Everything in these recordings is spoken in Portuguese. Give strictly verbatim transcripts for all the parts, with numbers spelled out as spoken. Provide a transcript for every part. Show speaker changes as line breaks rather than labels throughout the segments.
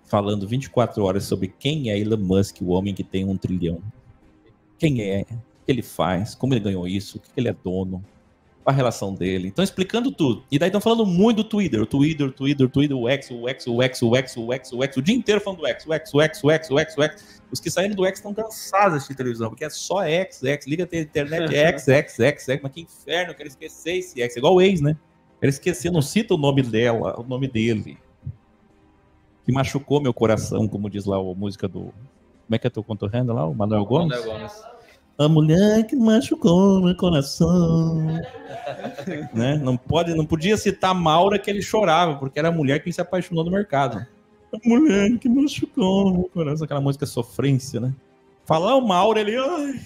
falando vinte e quatro horas sobre quem é Elon Musk, o homem que tem um trilhão. Quem é, o que ele faz, como ele ganhou isso, o que ele é dono, a relação dele. Então, explicando tudo. E daí estão falando muito do Twitter, o Twitter, o Twitter, o Twitter, o X, o X, o X, o X, o X, o X, o dia inteiro falando do X, o X, o X, o X, o X, o X. Os que saíram do X estão cansados de assistir televisão, porque é só X, X, liga a internet, X, X, X, X, mas que inferno, eu quero esquecer esse X, é igual o ex, né? Quero esquecer, não cita o nome dela, o nome dele. Que machucou meu coração, como diz lá a música do... Como é que é teu contorrendo lá? O Manuel Gomes? Manuel Gomes. A mulher que machucou meu coração. Né? Não, pode, não podia citar Maura que ele chorava, porque era a mulher que ele se apaixonou no mercado. A mulher que machucou meu coração. Aquela música sofrência, né? Falar o Maura, ele... Ai.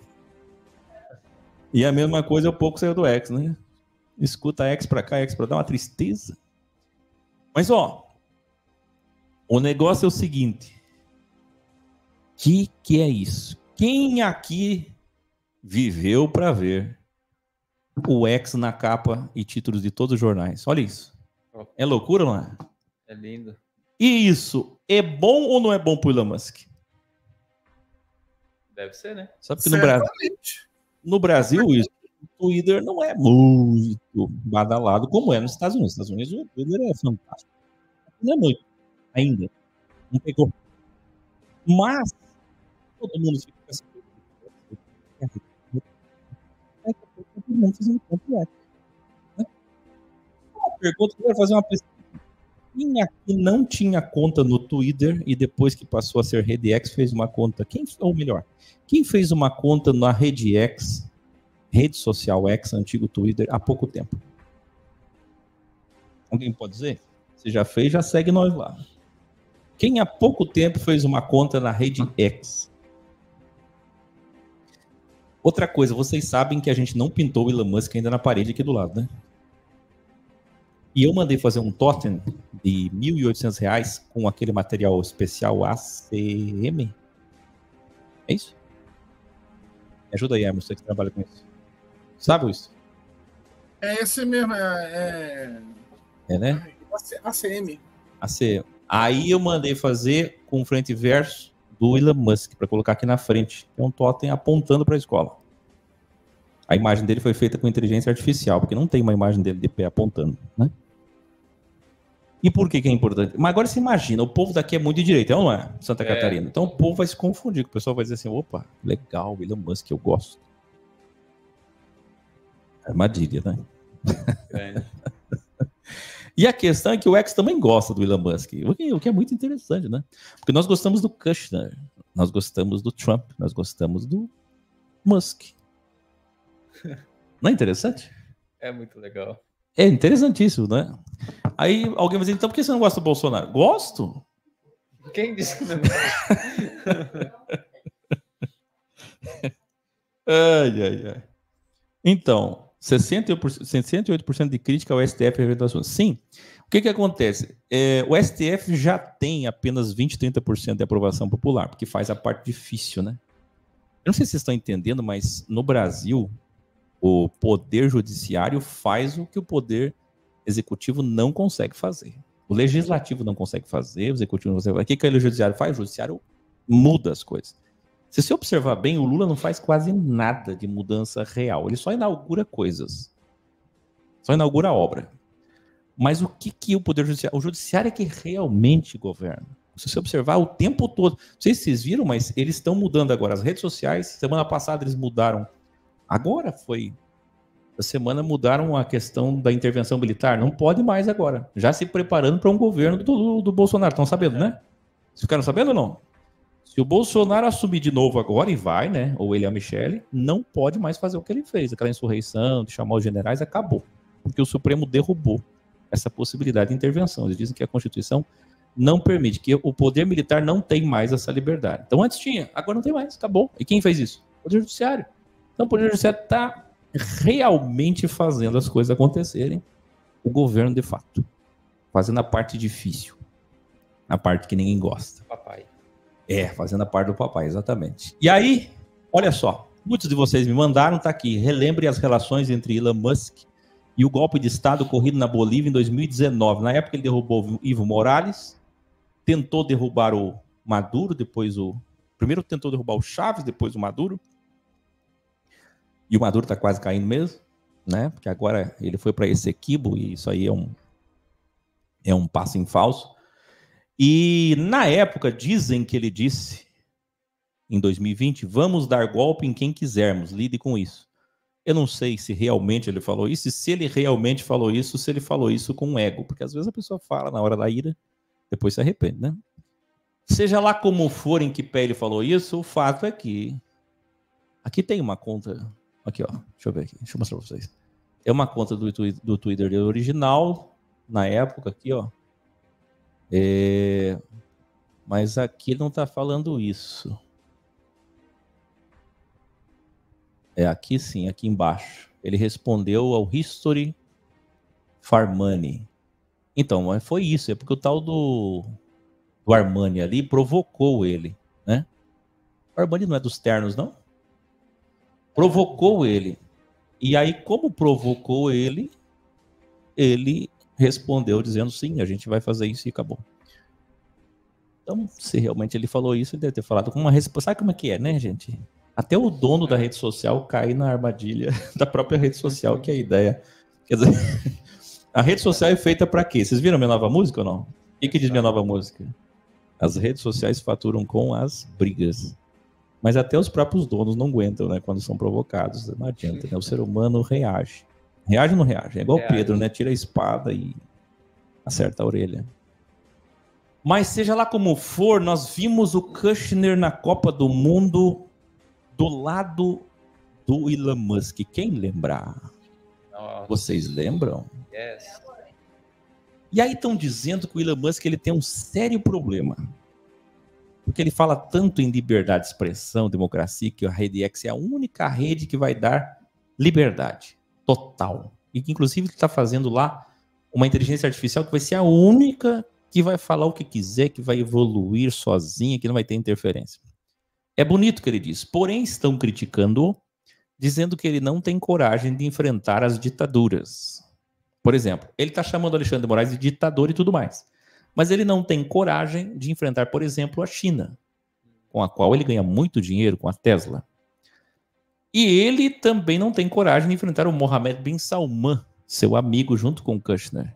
E a mesma coisa, o pouco saiu do X, né? Escuta X pra cá, X pra dar uma tristeza. Mas, ó, o negócio é o seguinte. Que que é isso? Quem aqui viveu para ver o X na capa e títulos de todos os jornais? Olha isso. É loucura, não é?
É lindo.
E isso é bom ou não é bom pro Elon Musk?
Deve ser, né?
Sabe que no Brasil, no Brasil isso, o Twitter não é muito badalado como é nos Estados Unidos. Nos Estados Unidos o Twitter é fantástico. Não é muito ainda. Não pegou. Mas todo mundo fica com essa todo mundo fazendo conta. Uma pergunta, eu vou fazer uma pesquisa. Quem aqui não tinha conta no Twitter e depois que passou a ser Rede X fez uma conta? Quem, ou melhor, quem fez uma conta na Rede X, rede social X, antigo Twitter, há pouco tempo? Alguém pode dizer? Se já fez, já segue nós lá. Quem há pouco tempo fez uma conta na Rede X? Outra coisa, vocês sabem que a gente não pintou o Elon Musk ainda na parede aqui do lado, né? E eu mandei fazer um totem de mil e oitocentos reais com aquele material especial A C M. É isso? Me ajuda aí, Emerson, você que trabalha com isso. Sabe isso?
É esse mesmo, é...
É, né?
A C M.
A C M. Aí eu mandei fazer com frente e verso do Elon Musk, para colocar aqui na frente. É um totem apontando para a escola. A imagem dele foi feita com inteligência artificial, porque não tem uma imagem dele de pé apontando, né? E por que que é importante? Mas agora você imagina, o povo daqui é muito de direita, é ou não é? Santa é. Catarina. Então o povo vai se confundir, o pessoal vai dizer assim, opa, legal, Elon Musk, eu gosto. Armadilha, né? É. E a questão é que o X também gosta do Elon Musk, o que, o que é muito interessante, né? Porque nós gostamos do Kushner, nós gostamos do Trump, nós gostamos do Musk. Não é interessante?
É muito legal.
É interessantíssimo, né? Aí alguém vai dizer, então por que você não gosta do Bolsonaro? Gosto.
Quem disse que não?
Ai, ai, ai. Então, sessenta e oito por cento de crítica ao S T F a respeito do assunto. Sim. O que que acontece? É, o S T F já tem apenas vinte, trinta por cento de aprovação popular, porque faz a parte difícil, né? Eu não sei se vocês estão entendendo, mas no Brasil, o poder judiciário faz o que o poder executivo não consegue fazer. O legislativo não consegue fazer, o executivo não consegue fazer. O que, que o judiciário faz? O judiciário muda as coisas. Se você observar bem, o Lula não faz quase nada de mudança real. Ele só inaugura coisas. Só inaugura obra. Mas o que, que o poder judiciário... O judiciário é que realmente governa. Se você observar o tempo todo... Não sei se vocês viram, mas eles estão mudando agora as redes sociais. Semana passada eles mudaram. Agora foi... Essa semana mudaram a questão da intervenção militar. Não pode mais agora. Já se preparando para um governo do, do Bolsonaro. Estão sabendo, né? Vocês ficaram sabendo ou não? Se o Bolsonaro assumir de novo agora, e vai, né? Ou ele e a Michelle, não pode mais fazer o que ele fez. Aquela insurreição de chamar os generais, acabou. Porque o Supremo derrubou essa possibilidade de intervenção. Eles dizem que a Constituição não permite, que o poder militar não tem mais essa liberdade. Então antes tinha, agora não tem mais, acabou. E quem fez isso? O Poder Judiciário. Então o Poder Judiciário está realmente fazendo as coisas acontecerem. O governo, de fato. Fazendo a parte difícil. A parte que ninguém gosta.
Papai.
É, fazendo a parte do papai, exatamente. E aí, olha só, muitos de vocês me mandaram, tá aqui, relembre as relações entre Elon Musk e o golpe de Estado ocorrido na Bolívia em dois mil e dezenove. Na época ele derrubou Evo Morales tentou derrubar o Maduro, depois o... Primeiro tentou derrubar o Chaves, depois o Maduro. E o Maduro está quase caindo mesmo, né? Porque agora ele foi para esse equibo e isso aí é um, é um passo em falso. E na época dizem que ele disse, em dois mil e vinte, vamos dar golpe em quem quisermos, lide com isso. Eu não sei se realmente ele falou isso, e se ele realmente falou isso, se ele falou isso com ego, porque às vezes a pessoa fala na hora da ira, depois se arrepende, né? Seja lá como for em que pé ele falou isso, o fato é que aqui tem uma conta, aqui ó, deixa eu ver aqui, deixa eu mostrar para vocês. É uma conta do, do Twitter original, na época aqui ó, é... mas aqui ele não está falando isso. É aqui sim, aqui embaixo. Ele respondeu ao History Farmani. Então, mas foi isso. É porque o tal do, do Armani ali provocou ele, né? O Armani não é dos ternos, não? Provocou ele. E aí, como provocou ele, ele respondeu dizendo, sim, a gente vai fazer isso e acabou. Então, se realmente ele falou isso, ele deve ter falado com uma resposta. Sabe como é que é, né, gente? Até o dono da rede social cai na armadilha da própria rede social, que é a ideia. Quer dizer, a rede social é feita para quê? Vocês viram minha nova música ou não? O que, que diz minha nova música? As redes sociais faturam com as brigas. Mas até os próprios donos não aguentam, né? Quando são provocados. Não adianta, né? O ser humano reage. Reage ou não reage? É igual o Pedro, né? Tira a espada e acerta a orelha. Mas seja lá como for, nós vimos o Kushner na Copa do Mundo do lado do Elon Musk. Quem lembrar? Nossa. Vocês lembram?
Yes.
E aí estão dizendo que o Elon Musk ele tem um sério problema. Porque ele fala tanto em liberdade de expressão, democracia, que a rede X é a única rede que vai dar liberdade total. E que inclusive está fazendo lá uma inteligência artificial que vai ser a única que vai falar o que quiser, que vai evoluir sozinha, que não vai ter interferência. É bonito o que ele diz, porém estão criticando-o, dizendo que ele não tem coragem de enfrentar as ditaduras. Por exemplo, ele está chamando Alexandre de Moraes de ditador e tudo mais, mas ele não tem coragem de enfrentar, por exemplo, a China, com a qual ele ganha muito dinheiro, com a Tesla. E ele também não tem coragem de enfrentar o Mohammed bin Salman, seu amigo, junto com o Kushner.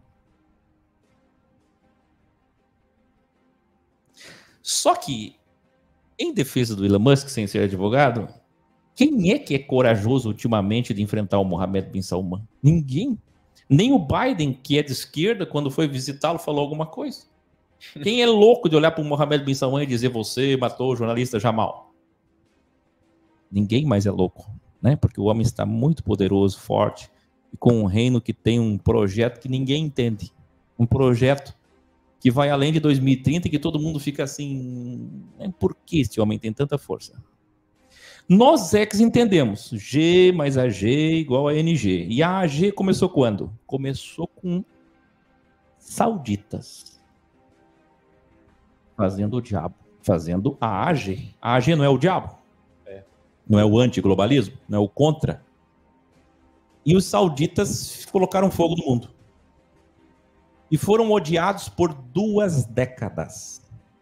Só que, em defesa do Elon Musk, sem ser advogado, quem é que é corajoso ultimamente de enfrentar o Mohammed bin Salman? Ninguém. Nem o Biden, que é de esquerda, quando foi visitá-lo, falou alguma coisa. Quem é louco de olhar para o Mohammed bin Salman e dizer você matou o jornalista Jamal? Ninguém mais é louco, né? Porque o homem está muito poderoso, forte, e com um reino que tem um projeto que ninguém entende. Um projeto que vai além de dois mil e trinta e que todo mundo fica assim, né? Por que esse homem tem tanta força? Nós é que entendemos, G mais A G igual a N G. E a AG começou quando? Começou com sauditas. Fazendo o diabo. Fazendo a AG. A AG não é o diabo? É. Não é o antiglobalismo? Não é o contra? E os sauditas colocaram fogo no mundo. E foram odiados por duas décadas.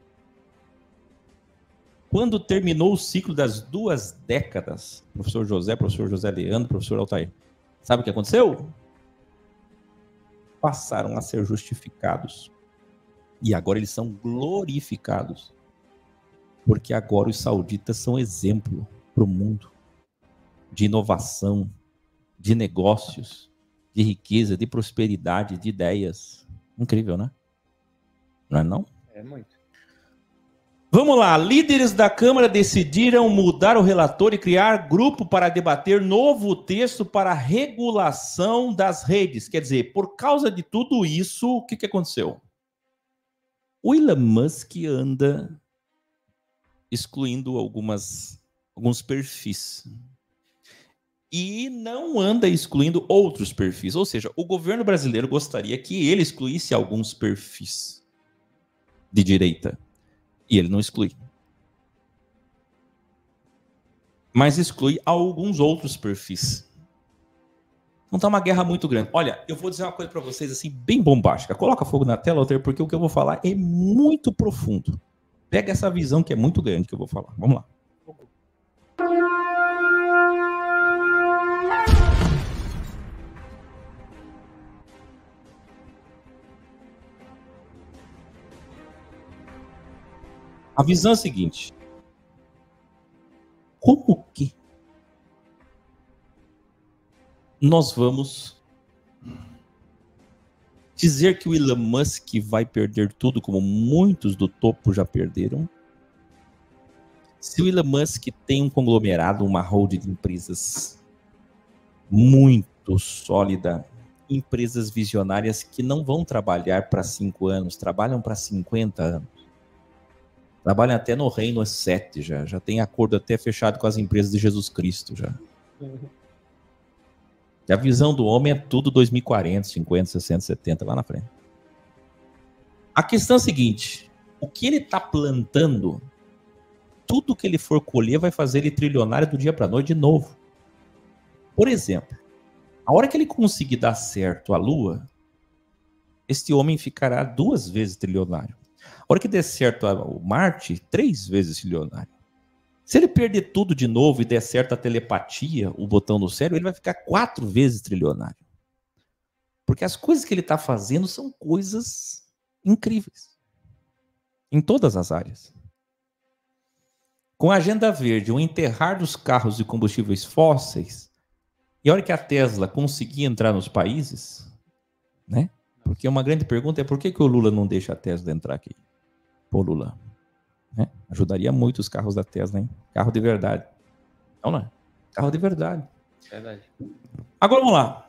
Quando terminou o ciclo das duas décadas, professor José, professor José Leandro, professor Altair, sabe o que aconteceu? Passaram a ser justificados. E agora eles são glorificados. Porque agora os sauditas são exemplo para o mundo de inovação, de negócios, de riqueza, de prosperidade, de ideias. Incrível, né? Não é não?
É muito.
Vamos lá, líderes da Câmara decidiram mudar o relator e criar grupo para debater novo texto para regulação das redes. Quer dizer, por causa de tudo isso, o que, que aconteceu? O Elon Musk anda excluindo algumas, alguns perfis. E não anda excluindo outros perfis. Ou seja, o governo brasileiro gostaria que ele excluísse alguns perfis de direita. E ele não exclui. Mas exclui alguns outros perfis. Então tá uma guerra muito grande. Olha, eu vou dizer uma coisa para vocês assim, bem bombástica. Coloca fogo na tela, Walter, porque o que eu vou falar é muito profundo. Pega essa visão que é muito grande que eu vou falar. Vamos lá. A visão é a seguinte. Como que nós vamos dizer que o Elon Musk vai perder tudo, como muitos do topo já perderam? Se o Elon Musk tem um conglomerado, uma holding de empresas muito sólida, empresas visionárias que não vão trabalhar para cinco anos, trabalham para cinquenta anos. Trabalham até no reino sete já, já tem acordo até fechado com as empresas de Jesus Cristo já. E a visão do homem é tudo dois mil e quarenta, cinquenta, sessenta, setenta, lá na frente. A questão é a seguinte, o que ele está plantando, tudo que ele for colher vai fazer ele trilionário do dia para a noite de novo. Por exemplo, a hora que ele conseguir dar certo a Lua, este homem ficará duas vezes trilionário. A hora que der certo o Marte, três vezes trilionário. Se ele perder tudo de novo e der certo a telepatia, o botão no cérebro, ele vai ficar quatro vezes trilionário. Porque as coisas que ele está fazendo são coisas incríveis. Em todas as áreas. Com a agenda verde, o enterrar dos carros de combustíveis fósseis, e a hora que a Tesla conseguir entrar nos países, né? Porque uma grande pergunta é por que, que o Lula não deixa a Tesla entrar aqui? Pô, Lula. Né? Ajudaria muito os carros da Tesla, hein? Carro de verdade. Não, não é? Carro de verdade.
Verdade.
Agora vamos lá.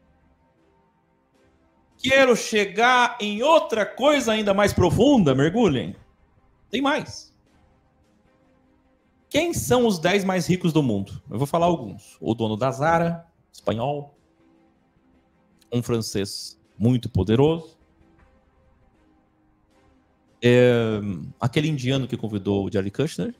Quero chegar em outra coisa ainda mais profunda, mergulhem. Tem mais. Quem são os dez mais ricos do mundo? Eu vou falar alguns. O dono da Zara, espanhol. Um francês muito poderoso. É, aquele indiano que convidou o Jared Kushner,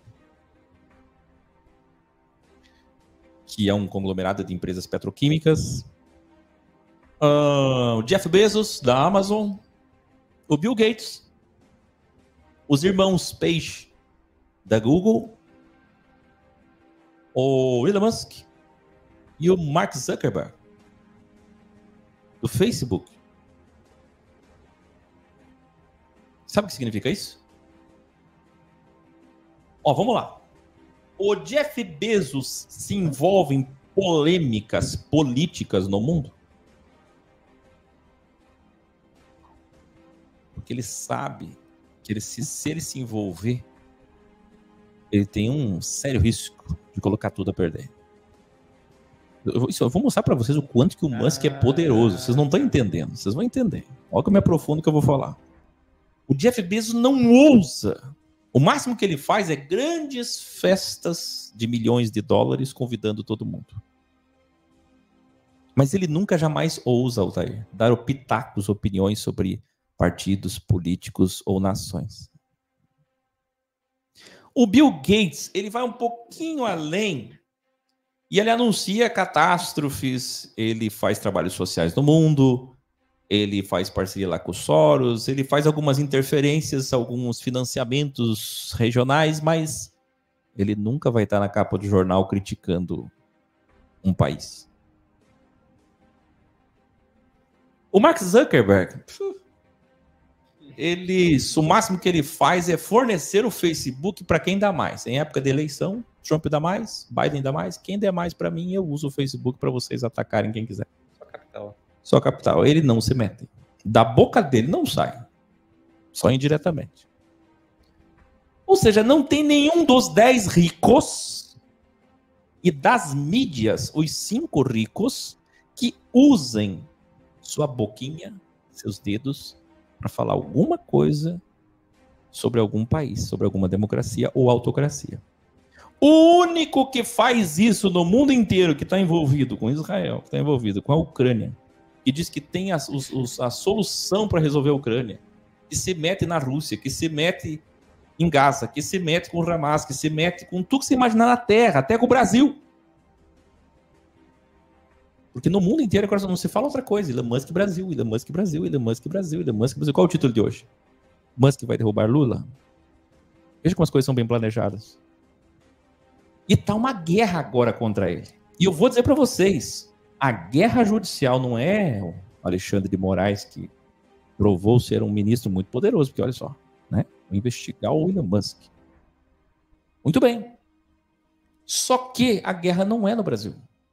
que é um conglomerado de empresas petroquímicas. Uh, o Jeff Bezos, da Amazon. O Bill Gates. Os irmãos Page, da Google. O Elon Musk. E o Mark Zuckerberg, do Facebook. Sabe o que significa isso? Ó, vamos lá. O Jeff Bezos se envolve em polêmicas políticas no mundo? Porque ele sabe que ele, se, se ele se envolver, ele tem um sério risco de colocar tudo a perder. Eu, isso, eu vou mostrar para vocês o quanto que o Musk é poderoso. Vocês não estão entendendo. Vocês vão entender. Olha que eu me aprofundo que eu vou falar. O Jeff Bezos não ousa. O máximo que ele faz é grandes festas de milhões de dólares convidando todo mundo. Mas ele nunca jamais ousa, Altair, dar pitacos, opiniões sobre partidos políticos ou nações. O Bill Gates, ele vai um pouquinho além e ele anuncia catástrofes, ele faz trabalhos sociais no mundo, ele faz parceria lá com o Soros, ele faz algumas interferências, alguns financiamentos regionais, mas ele nunca vai estar na capa do jornal criticando um país. O Mark Zuckerberg, ele, o máximo que ele faz é fornecer o Facebook para quem dá mais. Em época de eleição, Trump dá mais, Biden dá mais. Quem der mais para mim, eu uso o Facebook para vocês atacarem quem quiser.
Só capital.
Só capital. Ele não se mete. Da boca dele não sai. Só indiretamente. Ou seja, não tem nenhum dos dez ricos e das mídias, os cinco ricos, que usem sua boquinha, seus dedos, para falar alguma coisa sobre algum país, sobre alguma democracia ou autocracia. O único que faz isso no mundo inteiro, que está envolvido com Israel, que está envolvido com a Ucrânia, que diz que tem a, os, os, a solução para resolver a Ucrânia, que se mete na Rússia, que se mete em Gaza, que se mete com o Hamas, que se mete com tudo que você imaginar na Terra, até com o Brasil. Porque no mundo inteiro agora não se fala outra coisa. Elon Musk Brasil, Elon Musk Brasil, Elon Musk Brasil, Elon Musk Brasil. Qual é o título de hoje? Musk vai derrubar Lula? Veja como as coisas são bem planejadas. E tá uma guerra agora contra ele. E eu vou dizer para vocês, a guerra judicial não é o Alexandre de Moraes que provou ser um ministro muito poderoso, porque olha só, né? Vou investigar o Elon Musk. Muito bem. Só que a guerra não é no Brasil.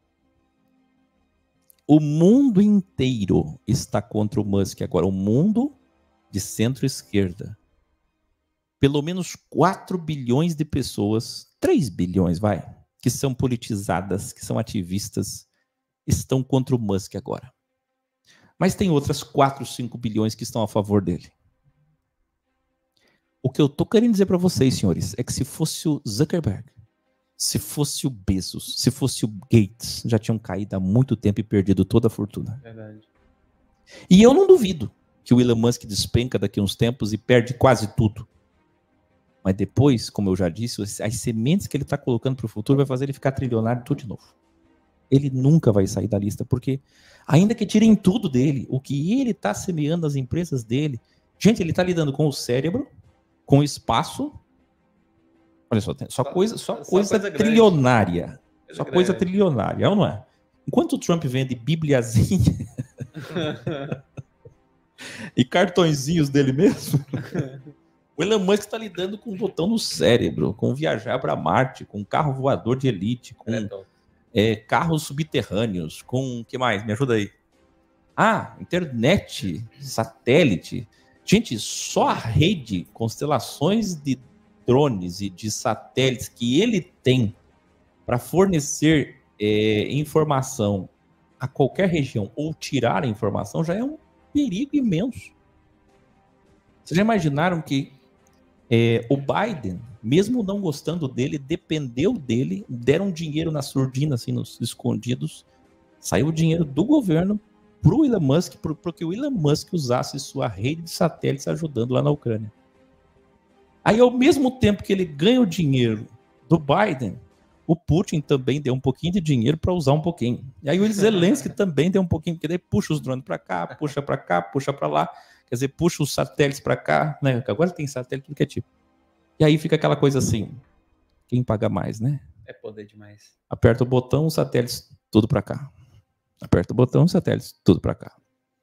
O mundo inteiro está contra o Musk agora. O mundo de centro-esquerda. Pelo menos quatro bilhões de pessoas, três bilhões, vai, que são politizadas, que são ativistas, estão contra o Musk agora. Mas tem outras quatro, cinco bilhões que estão a favor dele. O que eu estou querendo dizer para vocês, senhores, é que se fosse o Zuckerberg, se fosse o Bezos, se fosse o Gates, já tinham caído há muito tempo e perdido toda a fortuna.
Verdade.
E eu não duvido que o Elon Musk despenca daqui a uns tempos e perde quase tudo. Mas depois, como eu já disse, as sementes que ele está colocando para o futuro vai fazer ele ficar trilionário tudo de novo. Ele nunca vai sair da lista, porque ainda que tirem tudo dele, o que ele está semeando nas empresas dele, gente, ele está lidando com o cérebro, com o espaço. Olha só, só coisa, só
só
coisa,
coisa
trilionária.
Coisa
Só
grande.
coisa trilionária, é ou não é? Enquanto o Trump vende bibliazinha e cartõezinhos dele mesmo, o Elon Musk está lidando com um botão no cérebro, com viajar para Marte, com carro voador de elite, com
É, então.
é, carros subterrâneos, com o que mais? Me ajuda aí. Ah, internet, satélite. Gente, só a rede, constelações de drones e de satélites que ele tem para fornecer é, informação a qualquer região ou tirar a informação já é um perigo imenso. Vocês já imaginaram que é, o Biden, mesmo não gostando dele, dependeu dele, deram dinheiro na surdina, assim, nos escondidos, saiu o dinheiro do governo para o Elon Musk, para que o Elon Musk usasse sua rede de satélites ajudando lá na Ucrânia. Aí, ao mesmo tempo que ele ganha o dinheiro do Biden, o Putin também deu um pouquinho de dinheiro para usar um pouquinho. E aí o Zelensky também deu um pouquinho, porque daí puxa os drones para cá, puxa para cá, puxa para lá, quer dizer, puxa os satélites para cá, né? Agora tem satélite tudo que é tipo. E aí fica aquela coisa assim, quem paga mais, né?
É poder demais.
Aperta o botão, os satélites tudo para cá. Aperta o botão, os satélites tudo para cá.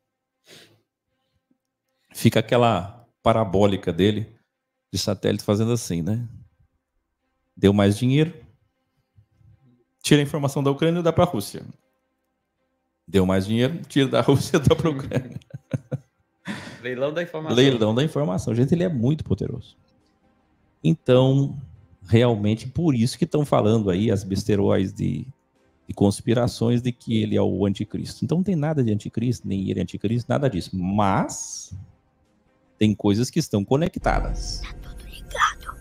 Fica aquela parabólica dele de satélite fazendo assim, né? Deu mais dinheiro, tira a informação da Ucrânia e dá para a Rússia. Deu mais dinheiro, tira da Rússia e dá para a Ucrânia.
Leilão da informação.
Leilão da informação. Gente, ele é muito poderoso. Então, realmente, por isso que estão falando aí as besteróis de, de conspirações de que ele é o anticristo. Então, não tem nada de anticristo, nem ele é anticristo, nada disso. Mas tem coisas que estão conectadas. Tá tudo ligado.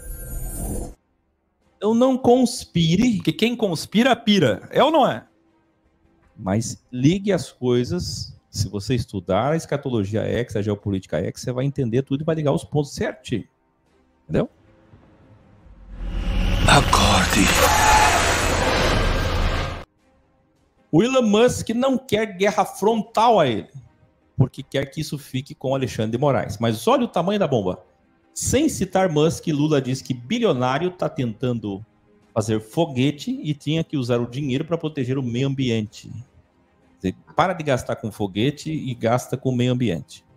Então, não conspire,
Porque quem conspira, pira. É ou não é?
mas ligue as coisas. Se você estudar a escatologia X, a geopolítica X, você vai entender tudo e vai ligar os pontos certinho. Entendeu?
Acorde.
O Elon Musk não quer guerra frontal a ele, porque quer que isso fique com Alexandre de Moraes. Mas olha o tamanho da bomba. Sem citar Musk, Lula diz que bilionário está tentando fazer foguete e tinha que usar o dinheiro para proteger o meio ambiente. Quer dizer, para de gastar com foguete e gasta com o meio ambiente.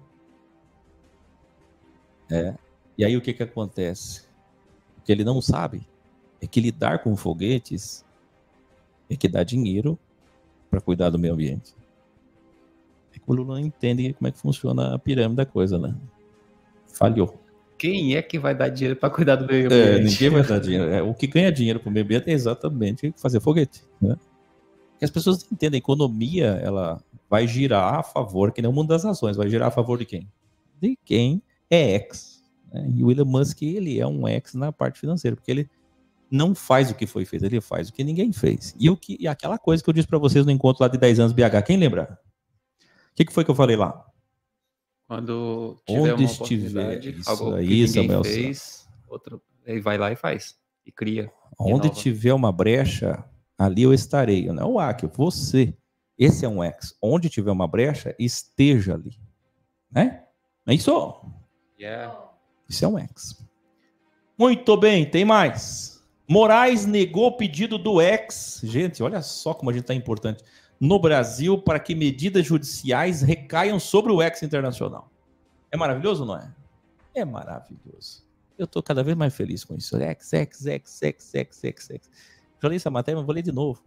É. E aí o que, que acontece? O que ele não sabe é que lidar com foguetes é que dá dinheiro para cuidar do meio ambiente. É que o Lula não entende como é que funciona a pirâmide da coisa, né? Falhou.
Quem é que vai dar dinheiro para cuidar do meio
É,
ambiente?
ninguém vai dar dinheiro. É, o que ganha dinheiro para o meio ambiente é exatamente fazer foguete, né? Porque as pessoas não entendem, a economia ela vai girar a favor, que nem o mundo das ações, vai girar a favor de quem? De quem é ex. Né? E o Elon Musk, ele é um ex na parte financeira, porque ele não faz o que foi feito, ele faz o que ninguém fez. E, o que, e aquela coisa que eu disse para vocês no encontro lá de dez anos B H, quem lembra? O que, que foi que eu falei lá?
Quando tiver
Onde
uma
estiver,
oportunidade,
isso
algo
aí,
que ninguém
Samuel
fez, outro, ele vai lá e faz. E cria.
Onde
inova.
tiver uma brecha, ali eu estarei. Não é o Akio, você. Esse é um X. Onde tiver uma brecha, esteja ali. Né? É isso.
Yeah.
Isso é um X. Muito bem, tem mais. Moraes negou o pedido do X. Gente, olha só como a gente está importante. No Brasil, para que medidas judiciais recaiam sobre o X internacional. É maravilhoso, não é? É maravilhoso. Eu estou cada vez mais feliz com isso. X, X, X, X, X, X, X. Já li essa matéria, mas vou ler de novo.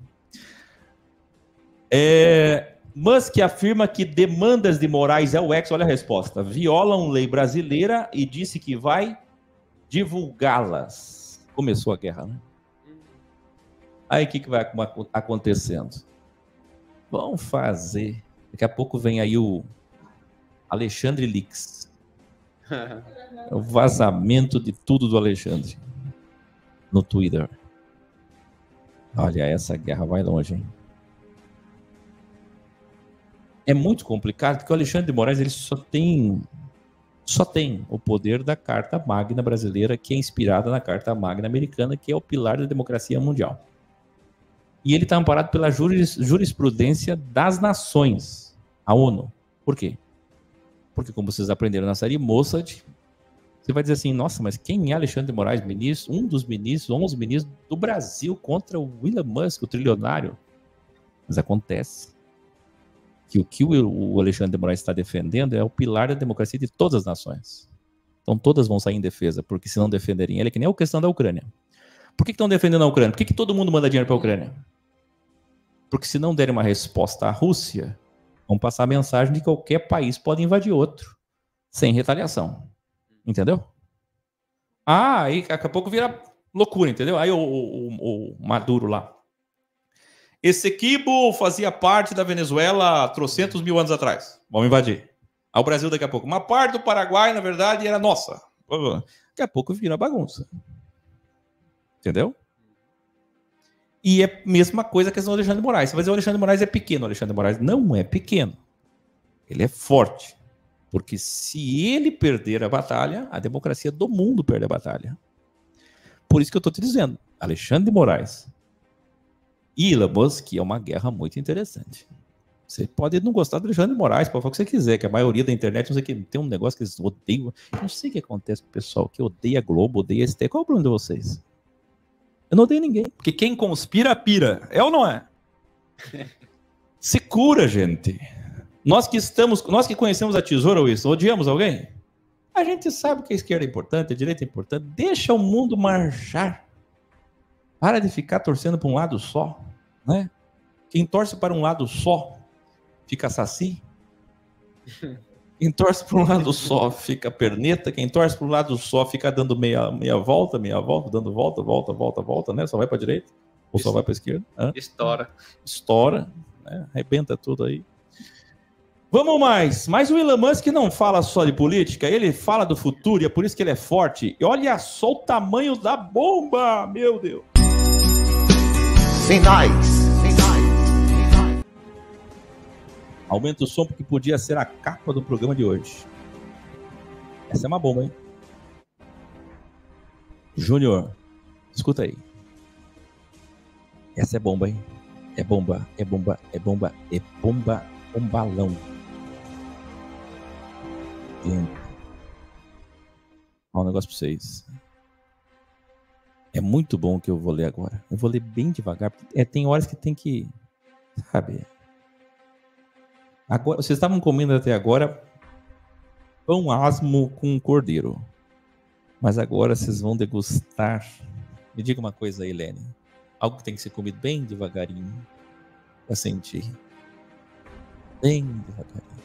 É, Musk afirma que demandas de Moraes é o X, olha a resposta, violam lei brasileira e disse que vai divulgá-las. Começou a guerra, né? Aí o que, que vai acontecendo? Vão fazer. Daqui a pouco vem aí o Alexandre Leaks. O vazamento de tudo do Alexandre no Twitter. Olha, essa guerra vai longe, hein? É muito complicado, porque o Alexandre de Moraes ele só tem, só tem o poder da Carta Magna brasileira, que é inspirada na Carta Magna americana, que é o pilar da democracia mundial. E ele está amparado pela juris, jurisprudência das nações, a ONU. Por quê? Porque, como vocês aprenderam na série Mossad, você vai dizer assim, nossa, mas quem é Alexandre de Moraes, ministro? Um dos ministros, onze ministros do Brasil contra o Elon Musk, o trilionário. Mas acontece que o que o Alexandre de Moraes está defendendo é o pilar da democracia de todas as nações. Então todas vão sair em defesa, porque se não defenderem ele, é que nem a questão da Ucrânia. Por que estão defendendo a Ucrânia? Por que, que todo mundo manda dinheiro para a Ucrânia? Porque se não derem uma resposta à Rússia, vão passar a mensagem de que qualquer país pode invadir outro, sem retaliação. Entendeu? Ah, aí daqui a pouco vira loucura, entendeu? Aí o, o, o Maduro lá. Essequibo fazia parte da Venezuela há trocentos mil anos atrás. Vamos invadir. Ao Brasil daqui a pouco. Uma parte do Paraguai, na verdade, era nossa. Daqui a pouco vira bagunça. Entendeu? E é a mesma coisa que a questão do Alexandre de Moraes. Você vai dizer que o Alexandre de Moraes é pequeno. O Alexandre de Moraes não é pequeno. Ele é forte. Porque se ele perder a batalha, a democracia do mundo perde a batalha. Por isso que eu estou te dizendo. Alexandre de Moraes e Elon Musk é uma guerra muito interessante. Você pode não gostar do Alexandre de Moraes, pode falar o que você quiser, que a maioria da internet, não sei que tem um negócio que eles odeiam. Eu não sei o que acontece com o pessoal que odeia a Globo, odeia a S T. Qual é o problema de vocês? Eu não odeio ninguém.
Porque quem conspira, pira. É ou não é?
Se cura, gente. Nós que estamos, nós que conhecemos a tesoura, Wilson, odiamos alguém? A gente sabe que a esquerda é importante, a direita é importante. Deixa o mundo marchar. Para de ficar torcendo para um lado só, né? Quem torce para um lado só fica saci. Quem torce para um lado só fica perneta. Quem torce para um lado só fica dando meia, meia volta, meia volta, dando volta, volta, volta, volta, né? Só vai para a direita ou só vai para a esquerda. Hã?
Estoura.
Estoura, né? Arrebenta tudo aí. Vamos mais. Mas o Elon Musk não fala só de política, ele fala do futuro e é por isso que ele é forte. E olha só o tamanho da bomba, meu Deus.
Sinais. Sinais.
Aumenta o som porque podia ser a capa do programa de hoje. Essa é uma bomba, hein? Júnior, escuta aí. Essa é bomba, hein? É bomba, é bomba, é bomba, é bomba, um balão. Gente. Olha um negócio pra vocês. É muito bom o que eu vou ler agora. Eu vou ler bem devagar. Porque é, tem horas que tem que... Sabe? Agora, vocês estavam comendo até agora pão asmo com cordeiro. Mas agora vocês vão degustar. Me diga uma coisa aí, Helene. Algo que tem que ser comido bem devagarinho. Pra sentir. Bem devagarinho.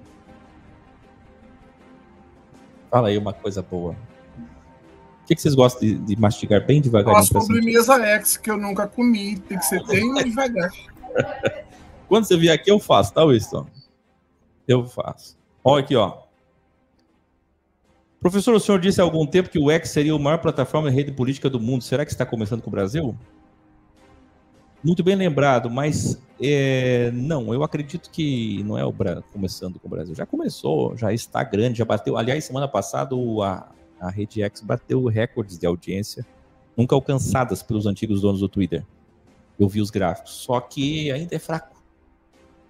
Fala aí uma coisa boa. O que, que vocês gostam de, de mastigar bem devagarinho?
Uma sobremesa X que eu nunca comi. Tem que ser bem devagar.
Quando você vier aqui, eu faço, tá, Winston? Eu faço. Olha aqui, ó. Professor, o senhor disse há algum tempo que o X seria a maior plataforma e rede política do mundo. Será que está começando com o Brasil? Muito bem lembrado, mas é, não, eu acredito que não é o Bra... começando com o Brasil. Já começou, já está grande, já bateu. Aliás, semana passada a, a Rede X bateu recordes de audiência nunca alcançadas pelos antigos donos do Twitter. Eu vi os gráficos, só que ainda é fraco.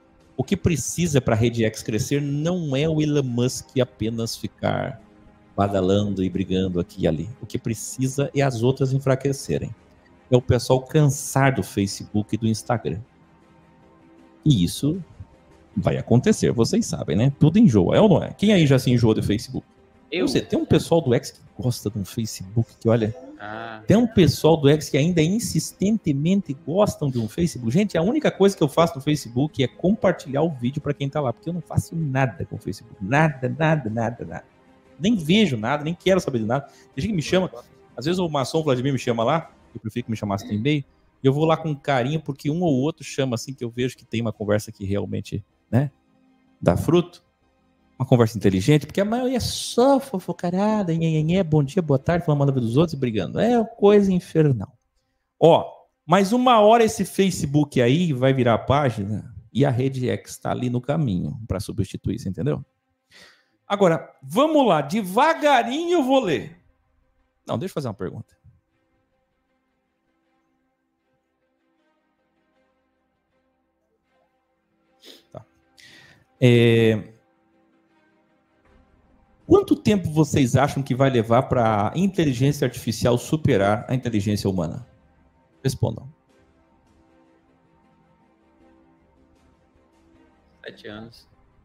O que precisa para a Rede X crescer não é o Elon Musk apenas ficar badalando e brigando aqui e ali. O que precisa é as outras enfraquecerem. É o pessoal cansar do Facebook e do Instagram. E isso vai acontecer, vocês sabem, né? Tudo enjoa, é ou não é? Quem aí já se enjoou do Facebook?
Eu.
Você tem um pessoal do X que gosta do Facebook, que olha...
Ah,
Tem um pessoal do X que ainda insistentemente gostam de um Facebook. Gente, a única coisa que eu faço no Facebook é compartilhar o vídeo para quem tá lá, porque eu não faço nada com o Facebook. Nada, nada, nada, nada. Nem vejo nada, nem quero saber de nada. Tem gente que me chama, às vezes o Maçom Vladimir me chama lá, eu prefiro que me chamasse no e-mail, e eu vou lá com carinho, porque um ou outro chama assim, que eu vejo que tem uma conversa que realmente, né, dá fruto. Uma conversa inteligente, porque a maioria é só fofocarada, nhenhenhé, bom dia, boa tarde, falando da vida dos outros e brigando. É coisa infernal. Ó, mais uma hora esse Facebook aí vai virar a página e a Rede X está ali no caminho para substituir isso, entendeu? Agora, vamos lá, devagarinho eu vou ler. Não, deixa eu fazer uma pergunta. Tá. É... Quanto tempo vocês acham que vai levar para a inteligência artificial superar a inteligência humana? Respondam.
sete anos.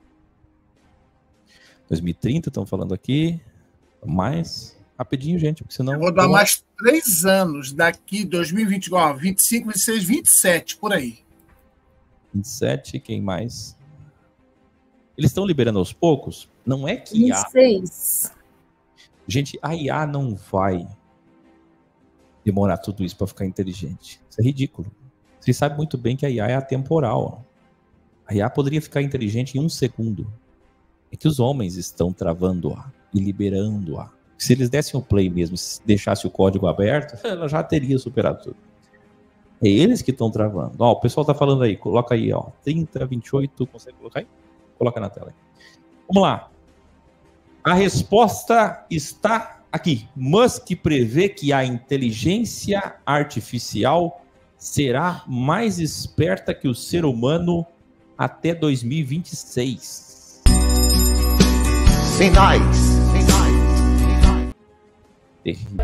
dois mil e trinta, estão falando aqui. Mais rapidinho, gente, porque senão...
Eu vou dar mais três anos daqui, dois mil e vinte, ó, vinte e cinco, vinte e seis, vinte e sete, por aí.
vinte e sete, quem mais? Eles estão liberando aos poucos? Não é que
vinte
a...
e seis.
Gente, a I A não vai demorar tudo isso para ficar inteligente. Isso é ridículo. Vocês sabem muito bem que a I A é atemporal. A I A poderia ficar inteligente em um segundo. É que os homens estão travando-a e liberando-a. Se eles dessem o play mesmo, se deixasse o código aberto, ela já teria superado tudo. É eles que estão travando. Ó, o pessoal está falando aí, coloca aí, ó, trinta, vinte e oito, consegue colocar aí? Coloca na tela aí. Vamos lá. A resposta está aqui. Musk prevê que a inteligência artificial será mais esperta que o ser humano até dois mil e vinte e seis.
Sinais. Sinais.
Terrível.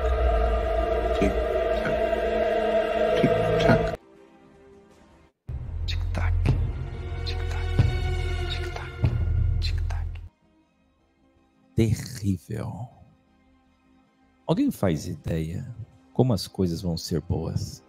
Tic-tac.
Tic-tac. Tic-tac. Tic-tac. Tic-tac.
Terrível. Alguém faz ideia como as coisas vão ser boas?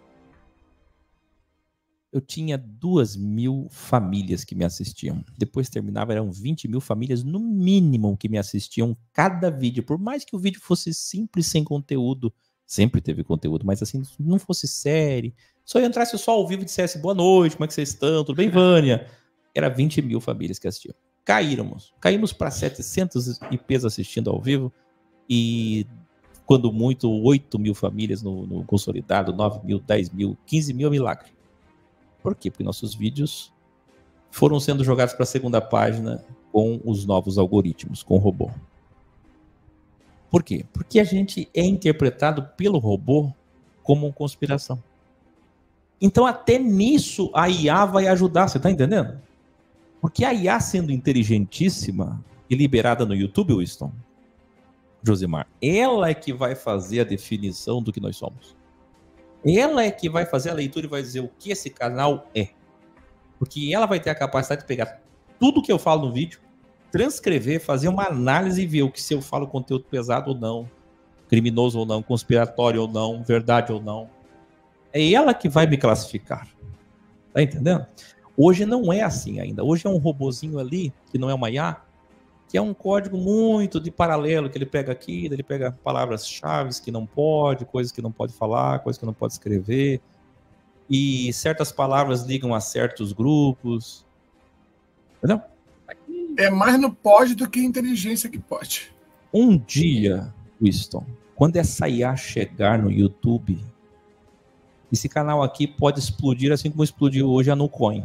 Eu tinha duas mil famílias que me assistiam. Depois terminava, eram vinte mil famílias no mínimo que me assistiam cada vídeo. Por mais que o vídeo fosse simples, sem conteúdo, sempre teve conteúdo, mas assim, não fosse série, só entrasse só ao vivo e dissesse boa noite, como é que vocês estão, tudo bem, Vânia? Era vinte mil famílias que assistiam. Caímos. Caímos para setecentos I Ps assistindo ao vivo e, quando muito, oito mil famílias no, no consolidado, nove mil, dez mil, quinze mil é milagre. Por quê? Porque nossos vídeos foram sendo jogados para a segunda página com os novos algoritmos, com o robô. Por quê? Porque a gente é interpretado pelo robô como uma conspiração. Então, até nisso, a I A vai ajudar, você está entendendo? Porque a I A, sendo inteligentíssima e liberada no YouTube, Winston, Josimar, ela é que vai fazer a definição do que nós somos. Ela é que vai fazer a leitura e vai dizer o que esse canal é. Porque ela vai ter a capacidade de pegar tudo que eu falo no vídeo, transcrever, fazer uma análise e ver o que se eu falo conteúdo pesado ou não, criminoso ou não, conspiratório ou não, verdade ou não. É ela que vai me classificar. Tá entendendo? Hoje não é assim ainda. Hoje é um robozinho ali, que não é uma I A, que é um código muito de paralelo, que ele pega aqui, ele pega palavras-chave que não pode, coisas que não pode falar, coisas que não pode escrever, e certas palavras ligam a certos grupos. Entendeu?
É mais no pode do que inteligência que pode.
Um dia, Winston, quando essa I A chegar no YouTube, esse canal aqui pode explodir assim como explodiu hoje a Nucoin.